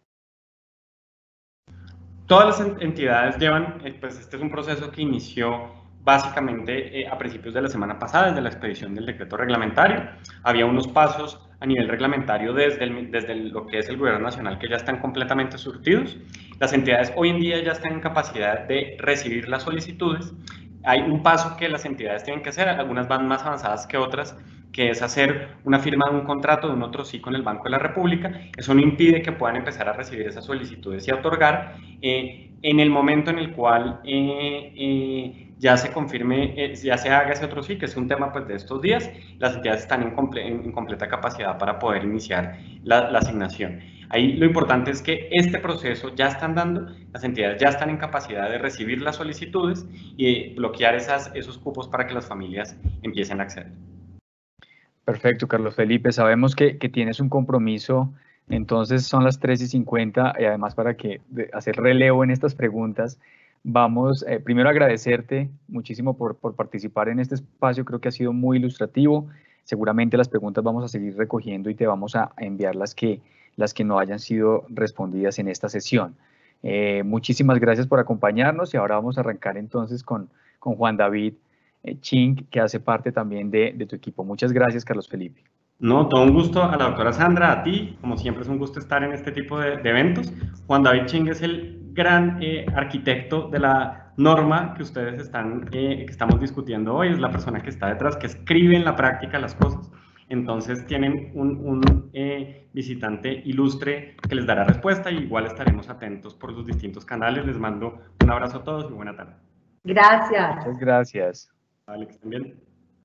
Todas las entidades llevan, pues este es un proceso que inició básicamente a principios de la semana pasada, desde la expedición del decreto reglamentario. Había unos pasos a nivel reglamentario desde lo que es el gobierno nacional, que ya están completamente surtidos. Las entidades hoy en día ya están en capacidad de recibir las solicitudes. Hay un paso que las entidades tienen que hacer, algunas van más avanzadas que otras, que es hacer una firma de un contrato de un otro sí con el Banco de la República. Eso no impide que puedan empezar a recibir esas solicitudes y a otorgar. En el momento en el cual ya se confirme, ya se haga ese otro sí, que es un tema pues de estos días, las entidades están en completa capacidad para poder iniciar la asignación. Ahí lo importante es que este proceso ya están dando, las entidades ya están en capacidad de recibir las solicitudes y bloquear esos cupos para que las familias empiecen a acceder. Perfecto, Carlos Felipe. Sabemos que tienes un compromiso, entonces son las 3:50 y además para hacer relevo en estas preguntas, vamos primero a agradecerte muchísimo por participar en este espacio, creo que ha sido muy ilustrativo. Seguramente las preguntas vamos a seguir recogiendo y te vamos a enviar las que no hayan sido respondidas en esta sesión. Muchísimas gracias por acompañarnos y ahora vamos a arrancar entonces con Juan David Ching, que hace parte también de tu equipo. Muchas gracias, Carlos Felipe. No, todo un gusto a la doctora Sandra, a ti, como siempre es un gusto estar en este tipo de eventos. Juan David Ching es el gran arquitecto de la norma que ustedes que estamos discutiendo hoy, es la persona que está detrás, que escribe en la práctica las cosas. Entonces tienen un visitante ilustre que les dará respuesta y igual estaremos atentos por sus distintos canales. Les mando un abrazo a todos y buena tarde. Gracias. Muchas gracias. Alex, también.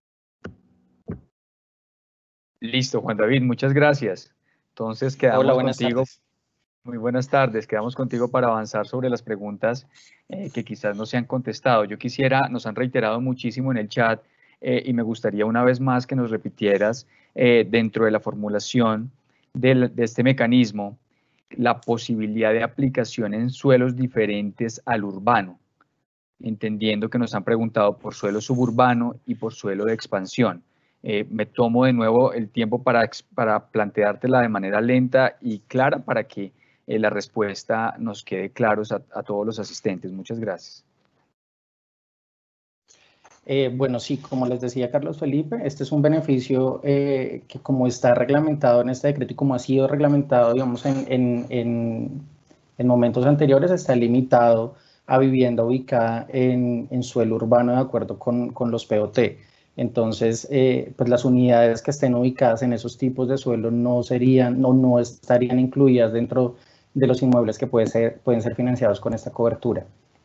Listo, Juan David, muchas gracias. Entonces quedamos contigo. Tardes. Muy buenas tardes. Quedamos contigo para avanzar sobre las preguntas que quizás no se han contestado. Nos han reiterado muchísimo en el chat y me gustaría una vez más que nos repitieras dentro de la formulación de este mecanismo la posibilidad de aplicación en suelos diferentes al urbano, entendiendo que nos han preguntado por suelo suburbano y por suelo de expansión. Me tomo de nuevo el tiempo para planteártela de manera lenta y clara para que la respuesta nos quede claros a todos los asistentes. Muchas gracias. Bueno, sí, como les decía Carlos Felipe, este es un beneficio que como está reglamentado en este decreto y como ha sido reglamentado, digamos, en momentos anteriores, está limitado a vivienda ubicada en suelo urbano de acuerdo con los POT. Entonces, pues las unidades que estén ubicadas en esos tipos de suelo no estarían incluidas dentro de los inmuebles que pueden ser financiados con esta cobertura.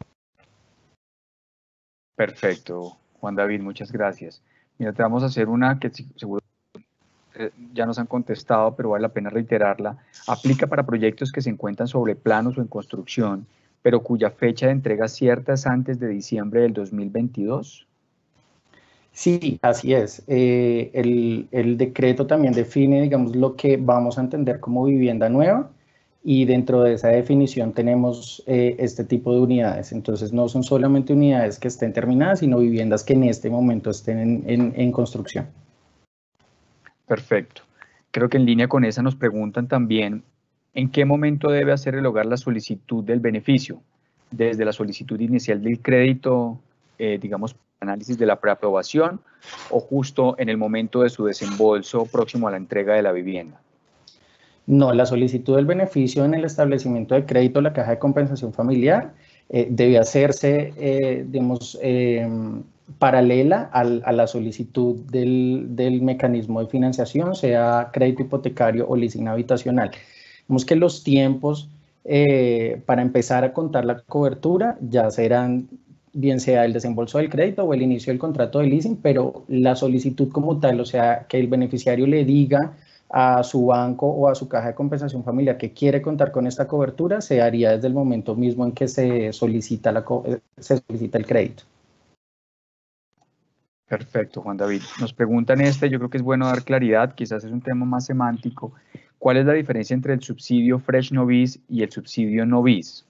Perfecto, Juan David, muchas gracias. Mira, te vamos a hacer una que seguro ya nos han contestado, pero vale la pena reiterarla. Aplica para proyectos que se encuentran sobre planos o en construcción, pero cuya fecha de entrega cierta es antes de diciembre del 2022. Sí, así es. El decreto también define, digamos, lo que vamos a entender como vivienda nueva y dentro de esa definición tenemos este tipo de unidades. Entonces, no son solamente unidades que estén terminadas, sino viviendas que en este momento estén en construcción. Perfecto. Creo que en línea con esa nos preguntan también ¿en qué momento debe hacer el hogar la solicitud del beneficio? ¿Desde la solicitud inicial del crédito, digamos, análisis de la preaprobación o justo en el momento de su desembolso próximo a la entrega de la vivienda? No, la solicitud del beneficio en el establecimiento de crédito, la caja de compensación familiar, debe hacerse, digamos, paralela a la solicitud del mecanismo de financiación, sea crédito hipotecario o leasing habitacional. Vemos que los tiempos para empezar a contar la cobertura ya serán bien sea el desembolso del crédito o el inicio del contrato de leasing, pero la solicitud como tal, o sea, que el beneficiario le diga a su banco o a su caja de compensación familiar que quiere contar con esta cobertura, se haría desde el momento mismo en que se solicita el crédito. Perfecto, Juan David. Nos preguntan yo creo que es bueno dar claridad, quizás es un tema más semántico. ¿Cuál es la diferencia entre el subsidio Fresh Novis y el subsidio Novis?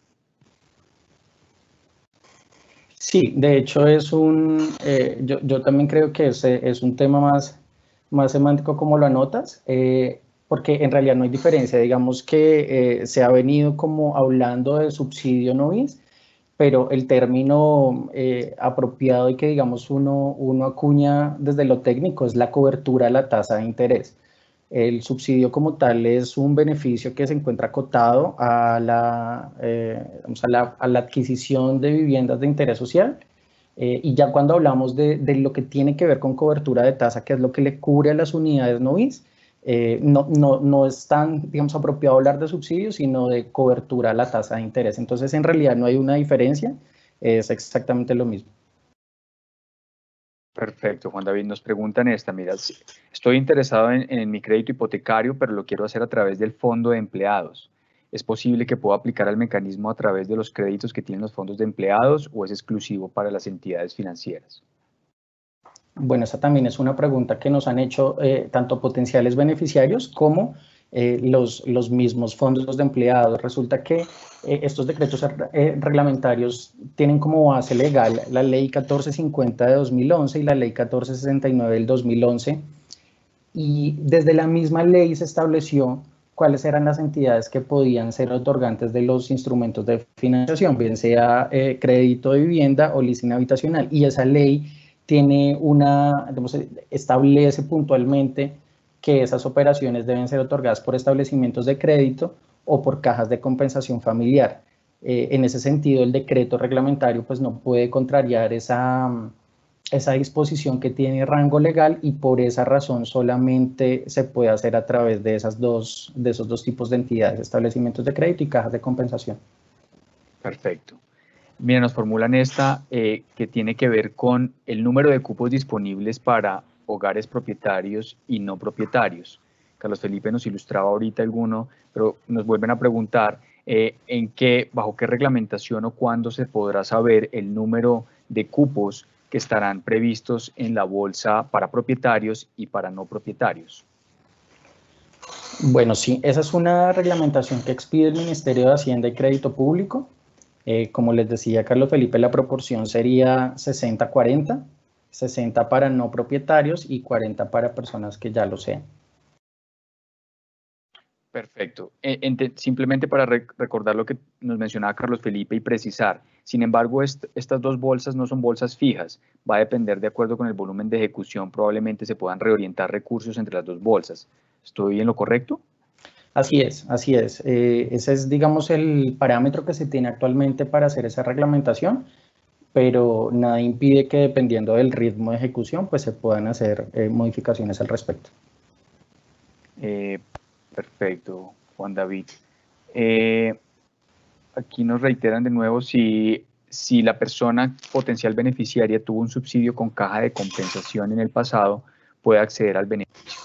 Sí, de hecho es yo también creo que es un tema más semántico como lo anotas, porque en realidad no hay diferencia. Digamos que se ha venido como hablando de subsidio Novis, pero el término apropiado y que digamos uno acuña desde lo técnico es la cobertura a la tasa de interés. El subsidio como tal es un beneficio que se encuentra acotado a la adquisición de viviendas de interés social. Y ya cuando hablamos de lo que tiene que ver con cobertura de tasa, que es lo que le cubre a las unidades NOVIS, no es tan, digamos, apropiado hablar de subsidios, sino de cobertura a la tasa de interés. Entonces, en realidad no hay una diferencia, es exactamente lo mismo. Perfecto, Juan David. Nos preguntan esta, mira, estoy interesado en mi crédito hipotecario, pero lo quiero hacer a través del fondo de empleados. ¿Es posible que pueda aplicar el mecanismo a través de los créditos que tienen los fondos de empleados o es exclusivo para las entidades financieras? Bueno, esa también es una pregunta que nos han hecho tanto potenciales beneficiarios como los mismos fondos de empleados. Resulta que estos decretos reglamentarios tienen como base legal la Ley 1450 de 2011 y la Ley 1469 del 2011, y desde la misma ley se estableció cuáles eran las entidades que podían ser otorgantes de los instrumentos de financiación, bien sea crédito de vivienda o leasing habitacional, y esa ley tiene establece puntualmente que esas operaciones deben ser otorgadas por establecimientos de crédito o por cajas de compensación familiar. En ese sentido, el decreto reglamentario pues no puede contrariar esa disposición que tiene rango legal, y por esa razón solamente se puede hacer a través de esos dos tipos de entidades, establecimientos de crédito y cajas de compensación. Perfecto. Mira, nos formulan esta que tiene que ver con el número de cupos disponibles para hogares propietarios y no propietarios. Carlos Felipe nos ilustraba ahorita alguno, pero nos vuelven a preguntar bajo qué reglamentación o cuándo se podrá saber el número de cupos que estarán previstos en la bolsa para propietarios y para no propietarios. Bueno, sí, esa es una reglamentación que expide el Ministerio de Hacienda y Crédito Público. Como les decía Carlos Felipe, la proporción sería 60-40, 60 para no propietarios y 40 para personas que ya lo sean. Perfecto. Simplemente para recordar lo que nos mencionaba Carlos Felipe y precisar, sin embargo, estas dos bolsas no son bolsas fijas, va a depender de acuerdo con el volumen de ejecución, probablemente se puedan reorientar recursos entre las dos bolsas. ¿Estoy en lo correcto? Así es, así es. Ese es, digamos, el parámetro que se tiene actualmente para hacer esa reglamentación, pero nada impide que dependiendo del ritmo de ejecución, pues se puedan hacer modificaciones al respecto. Perfecto, Juan David. Aquí nos reiteran de nuevo si la persona potencial beneficiaria tuvo un subsidio con caja de compensación en el pasado, puede acceder al beneficio.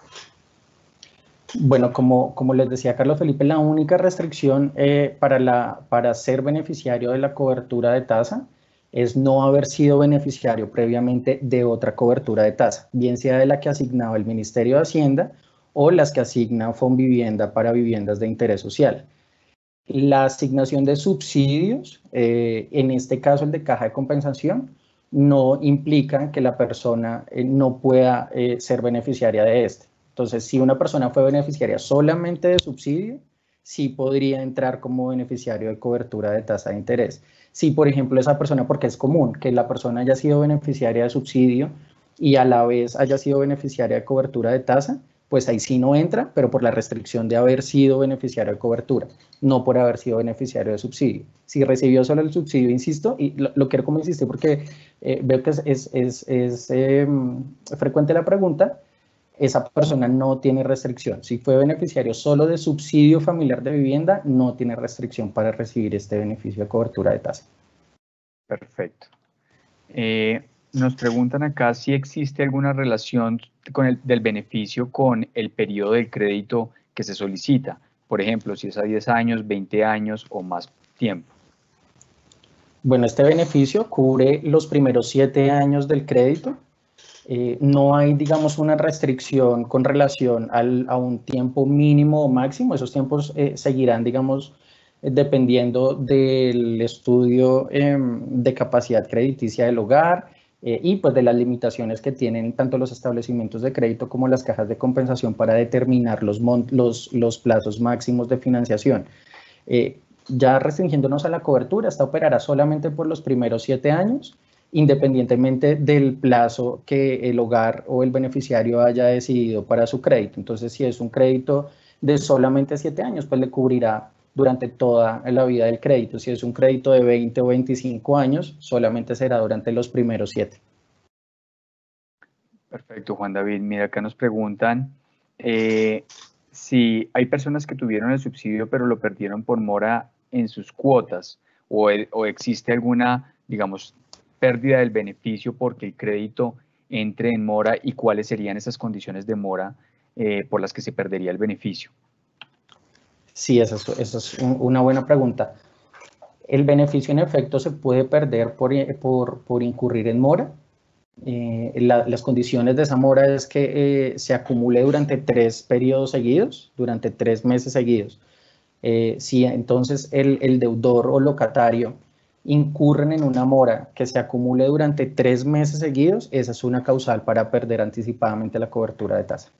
Bueno, como les decía Carlos Felipe, la única restricción para ser beneficiario de la cobertura de tasa es no haber sido beneficiario previamente de otra cobertura de tasa, bien sea de la que asignaba el Ministerio de Hacienda o las que asigna Fonvivienda para viviendas de interés social. La asignación de subsidios, en este caso el de caja de compensación, no implica que la persona no pueda ser beneficiaria de este. Entonces, si una persona fue beneficiaria solamente de subsidio, sí podría entrar como beneficiario de cobertura de tasa de interés. Si, por ejemplo, esa persona, porque es común que la persona haya sido beneficiaria de subsidio y a la vez haya sido beneficiaria de cobertura de tasa, pues ahí sí no entra, pero por la restricción de haber sido beneficiario de cobertura, no por haber sido beneficiario de subsidio. Si recibió solo el subsidio, insisto, y lo quiero como insistir porque veo que es frecuente la pregunta, esa persona no tiene restricción. Si fue beneficiario solo de subsidio familiar de vivienda, no tiene restricción para recibir este beneficio de cobertura de tasa. Perfecto. Nos preguntan acá si existe alguna relación del beneficio con el periodo del crédito que se solicita. Por ejemplo, si es a 10 años, 20 años o más tiempo. Bueno, este beneficio cubre los primeros 7 años del crédito. No hay, digamos, una restricción con relación a un tiempo mínimo o máximo. Esos tiempos seguirán, digamos, dependiendo del estudio de capacidad crediticia del hogar y pues de las limitaciones que tienen tanto los establecimientos de crédito como las cajas de compensación para determinar los plazos máximos de financiación. Ya restringiéndonos a la cobertura, esta operará solamente por los primeros 7 años independientemente del plazo que el hogar o el beneficiario haya decidido para su crédito. Entonces, si es un crédito de solamente 7 años, pues le cubrirá durante toda la vida del crédito. Si es un crédito de 20 o 25 años, solamente será durante los primeros 7. Perfecto, Juan David. Mira, acá nos preguntan si hay personas que tuvieron el subsidio pero lo perdieron por mora en sus cuotas o existe alguna, digamos, pérdida del beneficio porque el crédito entre en mora y cuáles serían esas condiciones de mora por las que se perdería el beneficio. Sí, esa es una buena pregunta. El beneficio en efecto se puede perder por incurrir en mora. Las condiciones de esa mora es que se acumule durante 3 periodos seguidos, durante 3 meses seguidos. Si entonces el deudor o locatario incurren en una mora que se acumule durante 3 meses seguidos, esa es una causal para perder anticipadamente la cobertura de tasa.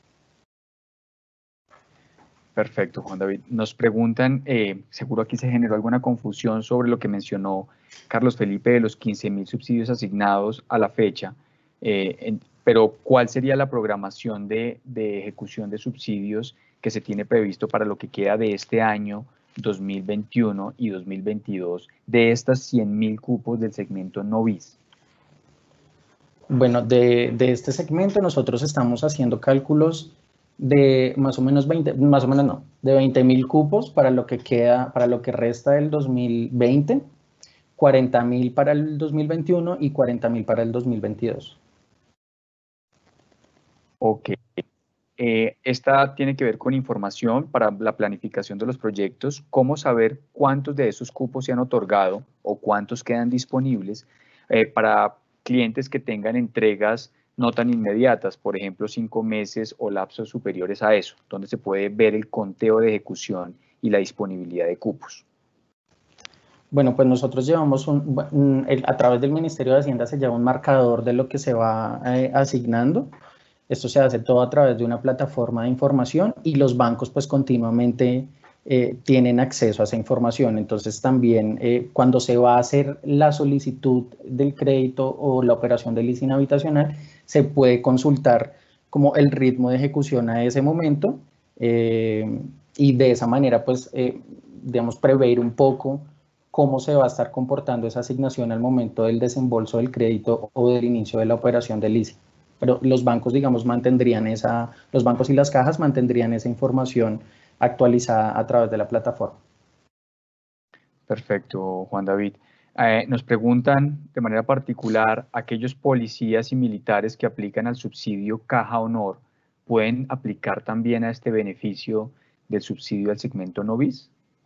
Perfecto, Juan David. Nos preguntan, seguro aquí se generó alguna confusión sobre lo que mencionó Carlos Felipe de los 15.000 subsidios asignados a la fecha, pero ¿cuál sería la programación de ejecución de subsidios que se tiene previsto para lo que queda de este año 2021 y 2022 de estas 100.000 cupos del segmento Novis? Bueno, de este segmento nosotros estamos haciendo cálculos de más o menos 20.000 cupos para lo que queda, para lo que resta del 2020, 40.000 para el 2021 y 40.000 para el 2022. Ok. Esta tiene que ver con información para la planificación de los proyectos, cómo saber cuántos de esos cupos se han otorgado o cuántos quedan disponibles para clientes que tengan entregas no tan inmediatas, por ejemplo, 5 meses o lapsos superiores a eso, donde se puede ver el conteo de ejecución y la disponibilidad de cupos. Bueno, pues nosotros llevamos a través del Ministerio de Hacienda se lleva un marcador de lo que se va asignando. Esto se hace todo a través de una plataforma de información y los bancos pues continuamente tienen acceso a esa información. Entonces también cuando se va a hacer la solicitud del crédito o la operación de leasing habitacional, se puede consultar como el ritmo de ejecución a ese momento y de esa manera pues digamos prever un poco cómo se va a estar comportando esa asignación al momento del desembolso del crédito o del inicio de la operación de leasing. Pero los bancos, digamos, los bancos y las cajas mantendrían esa información actualizada a través de la plataforma. Perfecto, Juan David. Nos preguntan de manera particular, ¿aquellos policías y militares que aplican al subsidio Caja Honor pueden aplicar también a este beneficio del subsidio al segmento Novis?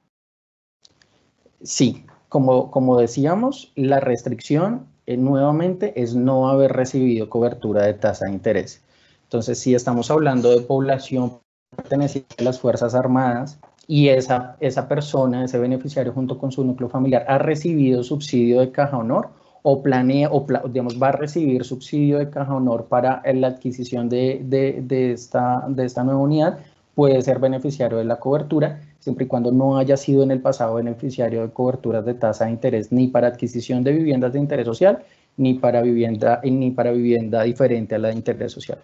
Sí, como decíamos, la restricción nuevamente es no haber recibido cobertura de tasa de interés. Entonces, si estamos hablando de población perteneciente a las Fuerzas Armadas y esa persona, ese beneficiario junto con su núcleo familiar ha recibido subsidio de Caja Honor o digamos, va a recibir subsidio de Caja Honor para la adquisición de esta nueva unidad, puede ser beneficiario de la cobertura, siempre y cuando no haya sido en el pasado beneficiario de coberturas de tasa de interés ni para adquisición de viviendas de interés social, ni para vivienda diferente a la de interés social.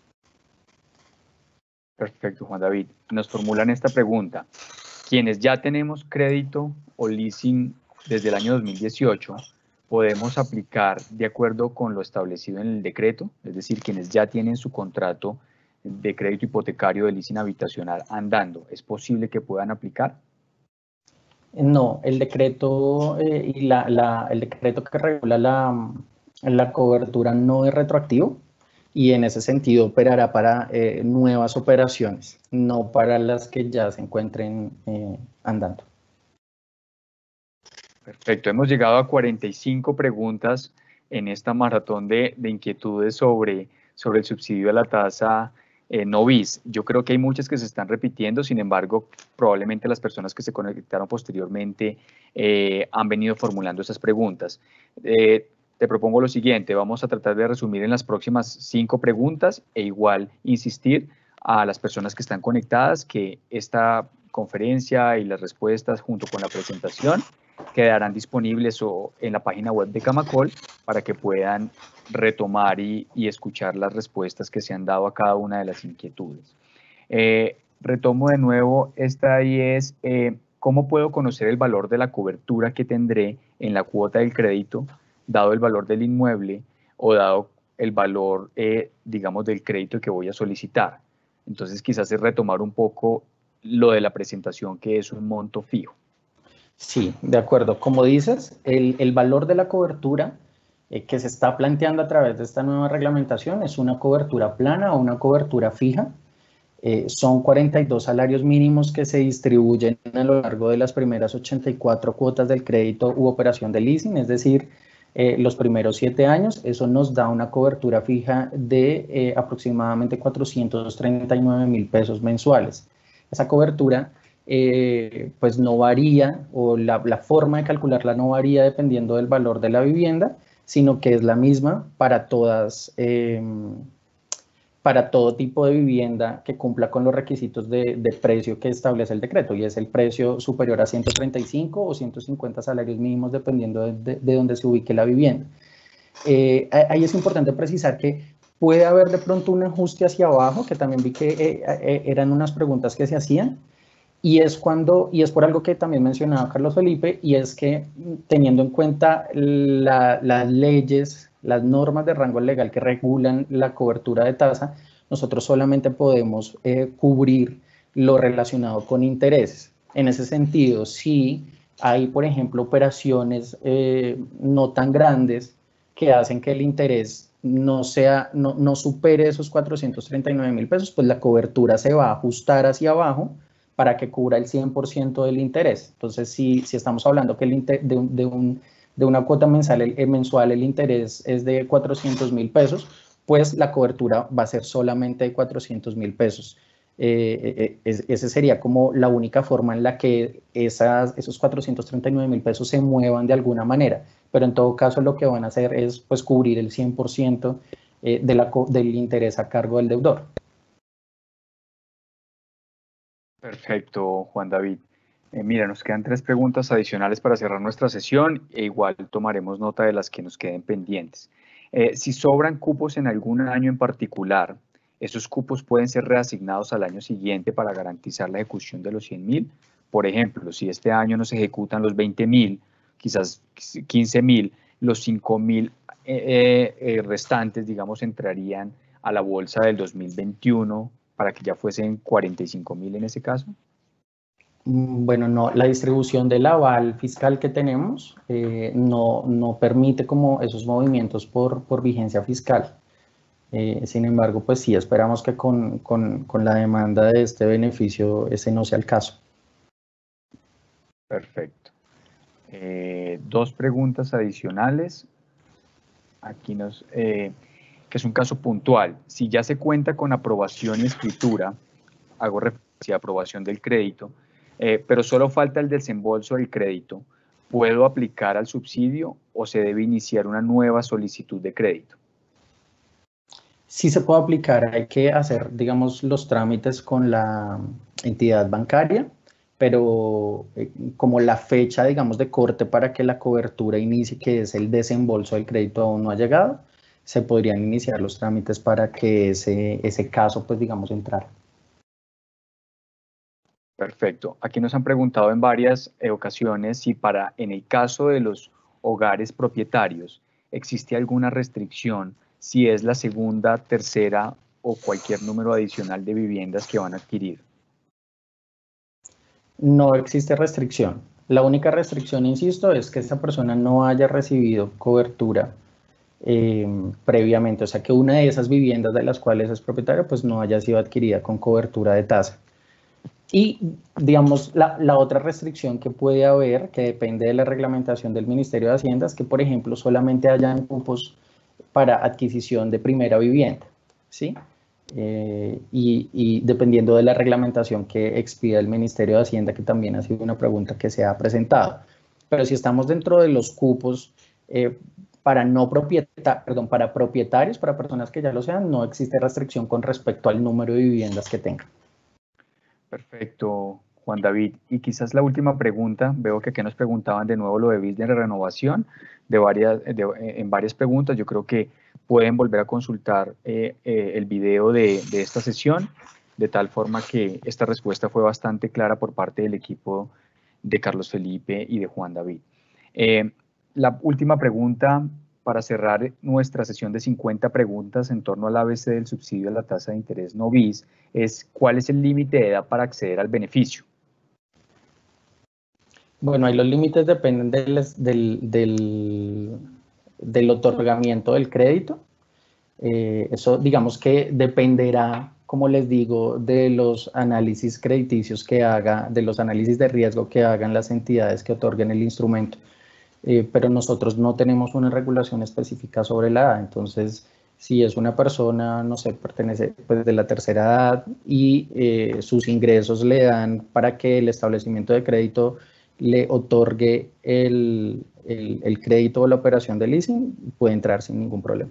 Perfecto, Juan David. Nos formulan esta pregunta. Quienes ya tenemos crédito o leasing desde el año 2018, ¿podemos aplicar de acuerdo con lo establecido en el decreto? Es decir, quienes ya tienen su contrato de crédito hipotecario de leasing habitacional andando, ¿es posible que puedan aplicar? No, el decreto el decreto que regula la cobertura no es retroactivo y en ese sentido operará para nuevas operaciones, no para las que ya se encuentren andando. Perfecto, hemos llegado a 45 preguntas en esta maratón de inquietudes sobre el subsidio a la tasa Novis. Yo creo que hay muchas que se están repitiendo, sin embargo, probablemente las personas que se conectaron posteriormente han venido formulando esas preguntas. Te propongo lo siguiente, vamos a tratar de resumir en las próximas 5 preguntas e igual insistir a las personas que están conectadas que esta conferencia y las respuestas junto con la presentación quedarán disponibles en la página web de Camacol para que puedan retomar y escuchar las respuestas que se han dado a cada una de las inquietudes. Retomo de nuevo, esta ahí es, ¿cómo puedo conocer el valor de la cobertura que tendré en la cuota del crédito, dado el valor del inmueble o dado el valor, digamos, del crédito que voy a solicitar? Entonces, quizás es retomar un poco lo de la presentación, que es un monto fijo. Sí, de acuerdo. Como dices, el valor de la cobertura que se está planteando a través de esta nueva reglamentación es una cobertura plana o una cobertura fija. Son 42 salarios mínimos que se distribuyen a lo largo de las primeras 84 cuotas del crédito u operación de leasing, es decir, los primeros 7 años. Eso nos da una cobertura fija de aproximadamente 439.000 pesos mensuales. Esa cobertura pues no varía, o la forma de calcularla no varía dependiendo del valor de la vivienda, sino que es la misma para todas, para todo tipo de vivienda que cumpla con los requisitos de precio que establece el decreto, y es el precio superior a 135 o 150 salarios mínimos dependiendo de dónde se ubique la vivienda. Ahí es importante precisar que puede haber de pronto un ajuste hacia abajo, que también vi que eran unas preguntas que se hacían, y es por algo que también mencionaba Carlos Felipe, y es que teniendo en cuenta las leyes, las normas de rango legal que regulan la cobertura de tasa, nosotros solamente podemos cubrir lo relacionado con intereses. En ese sentido, si hay, por ejemplo, operaciones no tan grandes que hacen que el interés no supere esos 439.000 pesos, pues la cobertura se va a ajustar hacia abajo para que cubra el 100% del interés. Entonces, si estamos hablando que de una cuota mensual el interés es de 400.000 pesos, pues la cobertura va a ser solamente de 400.000 pesos. Esa sería como la única forma en la que esos 439.000 pesos se muevan de alguna manera, pero en todo caso lo que van a hacer es pues cubrir el 100% del interés a cargo del deudor. Perfecto, Juan David. Mira, nos quedan 3 preguntas adicionales para cerrar nuestra sesión e igual tomaremos nota de las que nos queden pendientes. Si sobran cupos en algún año en particular, ¿esos cupos pueden ser reasignados al año siguiente para garantizar la ejecución de los 100.000? Por ejemplo, si este año no se ejecutan los 20.000, quizás 15.000, los 5.000 restantes, digamos, entrarían a la bolsa del 2021 para que ya fuesen 45.000 en ese caso. Bueno, no, la distribución del aval fiscal que tenemos no permite como esos movimientos por vigencia fiscal. Sin embargo, pues sí, esperamos que con la demanda de este beneficio ese no sea el caso. Perfecto. 2 preguntas adicionales. Aquí que es un caso puntual. Si ya se cuenta con aprobación y escritura, hago referencia a aprobación del crédito, pero solo falta el desembolso del crédito, ¿puedo aplicar al subsidio o se debe iniciar una nueva solicitud de crédito? Sí se puede aplicar, hay que hacer, digamos, los trámites con la entidad bancaria, pero como la fecha, digamos, de corte para que la cobertura inicie, que es el desembolso del crédito, aún no ha llegado, se podrían iniciar los trámites para que ese caso, pues, digamos, entrara. Perfecto. Aquí nos han preguntado en varias ocasiones si en el caso de los hogares propietarios existe alguna restricción si es la segunda, tercera o cualquier número adicional de viviendas que van a adquirir. No existe restricción. La única restricción, insisto, es que esa persona no haya recibido cobertura previamente, o sea que una de esas viviendas de las cuales es propietario pues no haya sido adquirida con cobertura de tasa. Y digamos la otra restricción que puede haber, que depende de la reglamentación del Ministerio de Hacienda, es que por ejemplo solamente hayan cupos para adquisición de primera vivienda, ¿sí? Y dependiendo de la reglamentación que expida el Ministerio de Hacienda, que también ha sido una pregunta que se ha presentado. Pero si estamos dentro de los cupos para propietarios, para personas que ya lo sean, no existe restricción con respecto al número de viviendas que tengan. Perfecto, Juan David. Y quizás la última pregunta, veo que aquí nos preguntaban de nuevo lo de business de renovación, en varias preguntas. Yo creo que pueden volver a consultar el video de esta sesión, de tal forma que esta respuesta fue bastante clara por parte del equipo de Carlos Felipe y de Juan David. La última pregunta, para cerrar nuestra sesión de 50 preguntas en torno al ABC del subsidio a la tasa de interés no bis, es ¿cuál es el límite de edad para acceder al beneficio? Bueno, ahí los límites dependen del otorgamiento del crédito. Eso digamos que dependerá, como les digo, de los análisis crediticios que haga, de los análisis de riesgo que hagan las entidades que otorguen el instrumento. Pero nosotros no tenemos una regulación específica sobre la edad. Entonces, si es una persona, no sé, pertenece pues, de la tercera edad y sus ingresos le dan para que el establecimiento de crédito le otorgue el crédito o la operación de leasing, puede entrar sin ningún problema.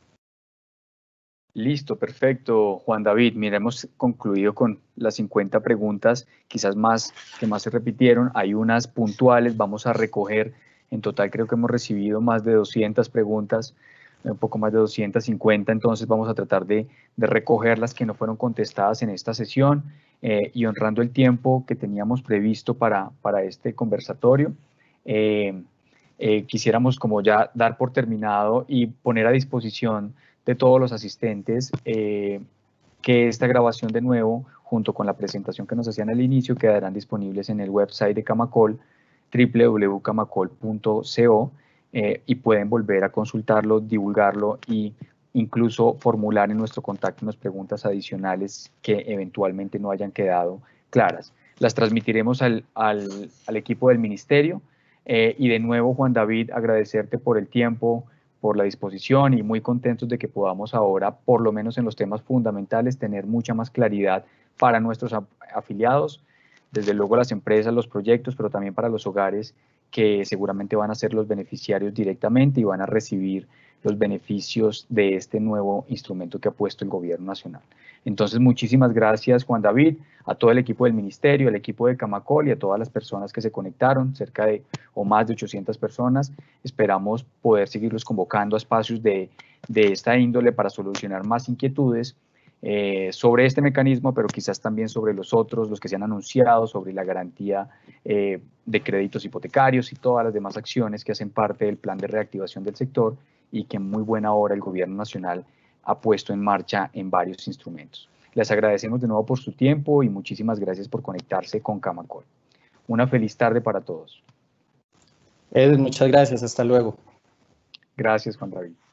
Listo, perfecto, Juan David. Mira, hemos concluido con las 50 preguntas, quizás que más se repitieron. Hay unas puntuales, vamos a recoger. En total creo que hemos recibido más de 200 preguntas, un poco más de 250, entonces vamos a tratar de recoger las que no fueron contestadas en esta sesión y honrando el tiempo que teníamos previsto para este conversatorio. Quisiéramos como ya dar por terminado y poner a disposición de todos los asistentes que esta grabación de nuevo, junto con la presentación que nos hacían al inicio, quedarán disponibles en el website de Camacol, www.camacol.co, y pueden volver a consultarlo, divulgarlo e incluso formular en nuestro contacto unas preguntas adicionales que eventualmente no hayan quedado claras. Las transmitiremos al equipo del ministerio y de nuevo, Juan David, agradecerte por el tiempo, por la disposición y muy contentos de que podamos ahora, por lo menos en los temas fundamentales, tener mucha más claridad para nuestros afiliados, desde luego las empresas, los proyectos, pero también para los hogares que seguramente van a ser los beneficiarios directamente y van a recibir los beneficios de este nuevo instrumento que ha puesto el Gobierno Nacional. Entonces, muchísimas gracias, Juan David, a todo el equipo del Ministerio, al equipo de Camacol y a todas las personas que se conectaron, cerca de o más de 800 personas. Esperamos poder seguirlos convocando a espacios de esta índole para solucionar más inquietudes sobre este mecanismo, pero quizás también sobre los otros, los que se han anunciado, sobre la garantía de créditos hipotecarios y todas las demás acciones que hacen parte del plan de reactivación del sector y que en muy buena hora el Gobierno Nacional ha puesto en marcha en varios instrumentos. Les agradecemos de nuevo por su tiempo y muchísimas gracias por conectarse con Camacol. Una feliz tarde para todos. Muchas gracias, hasta luego. Gracias, Juan David.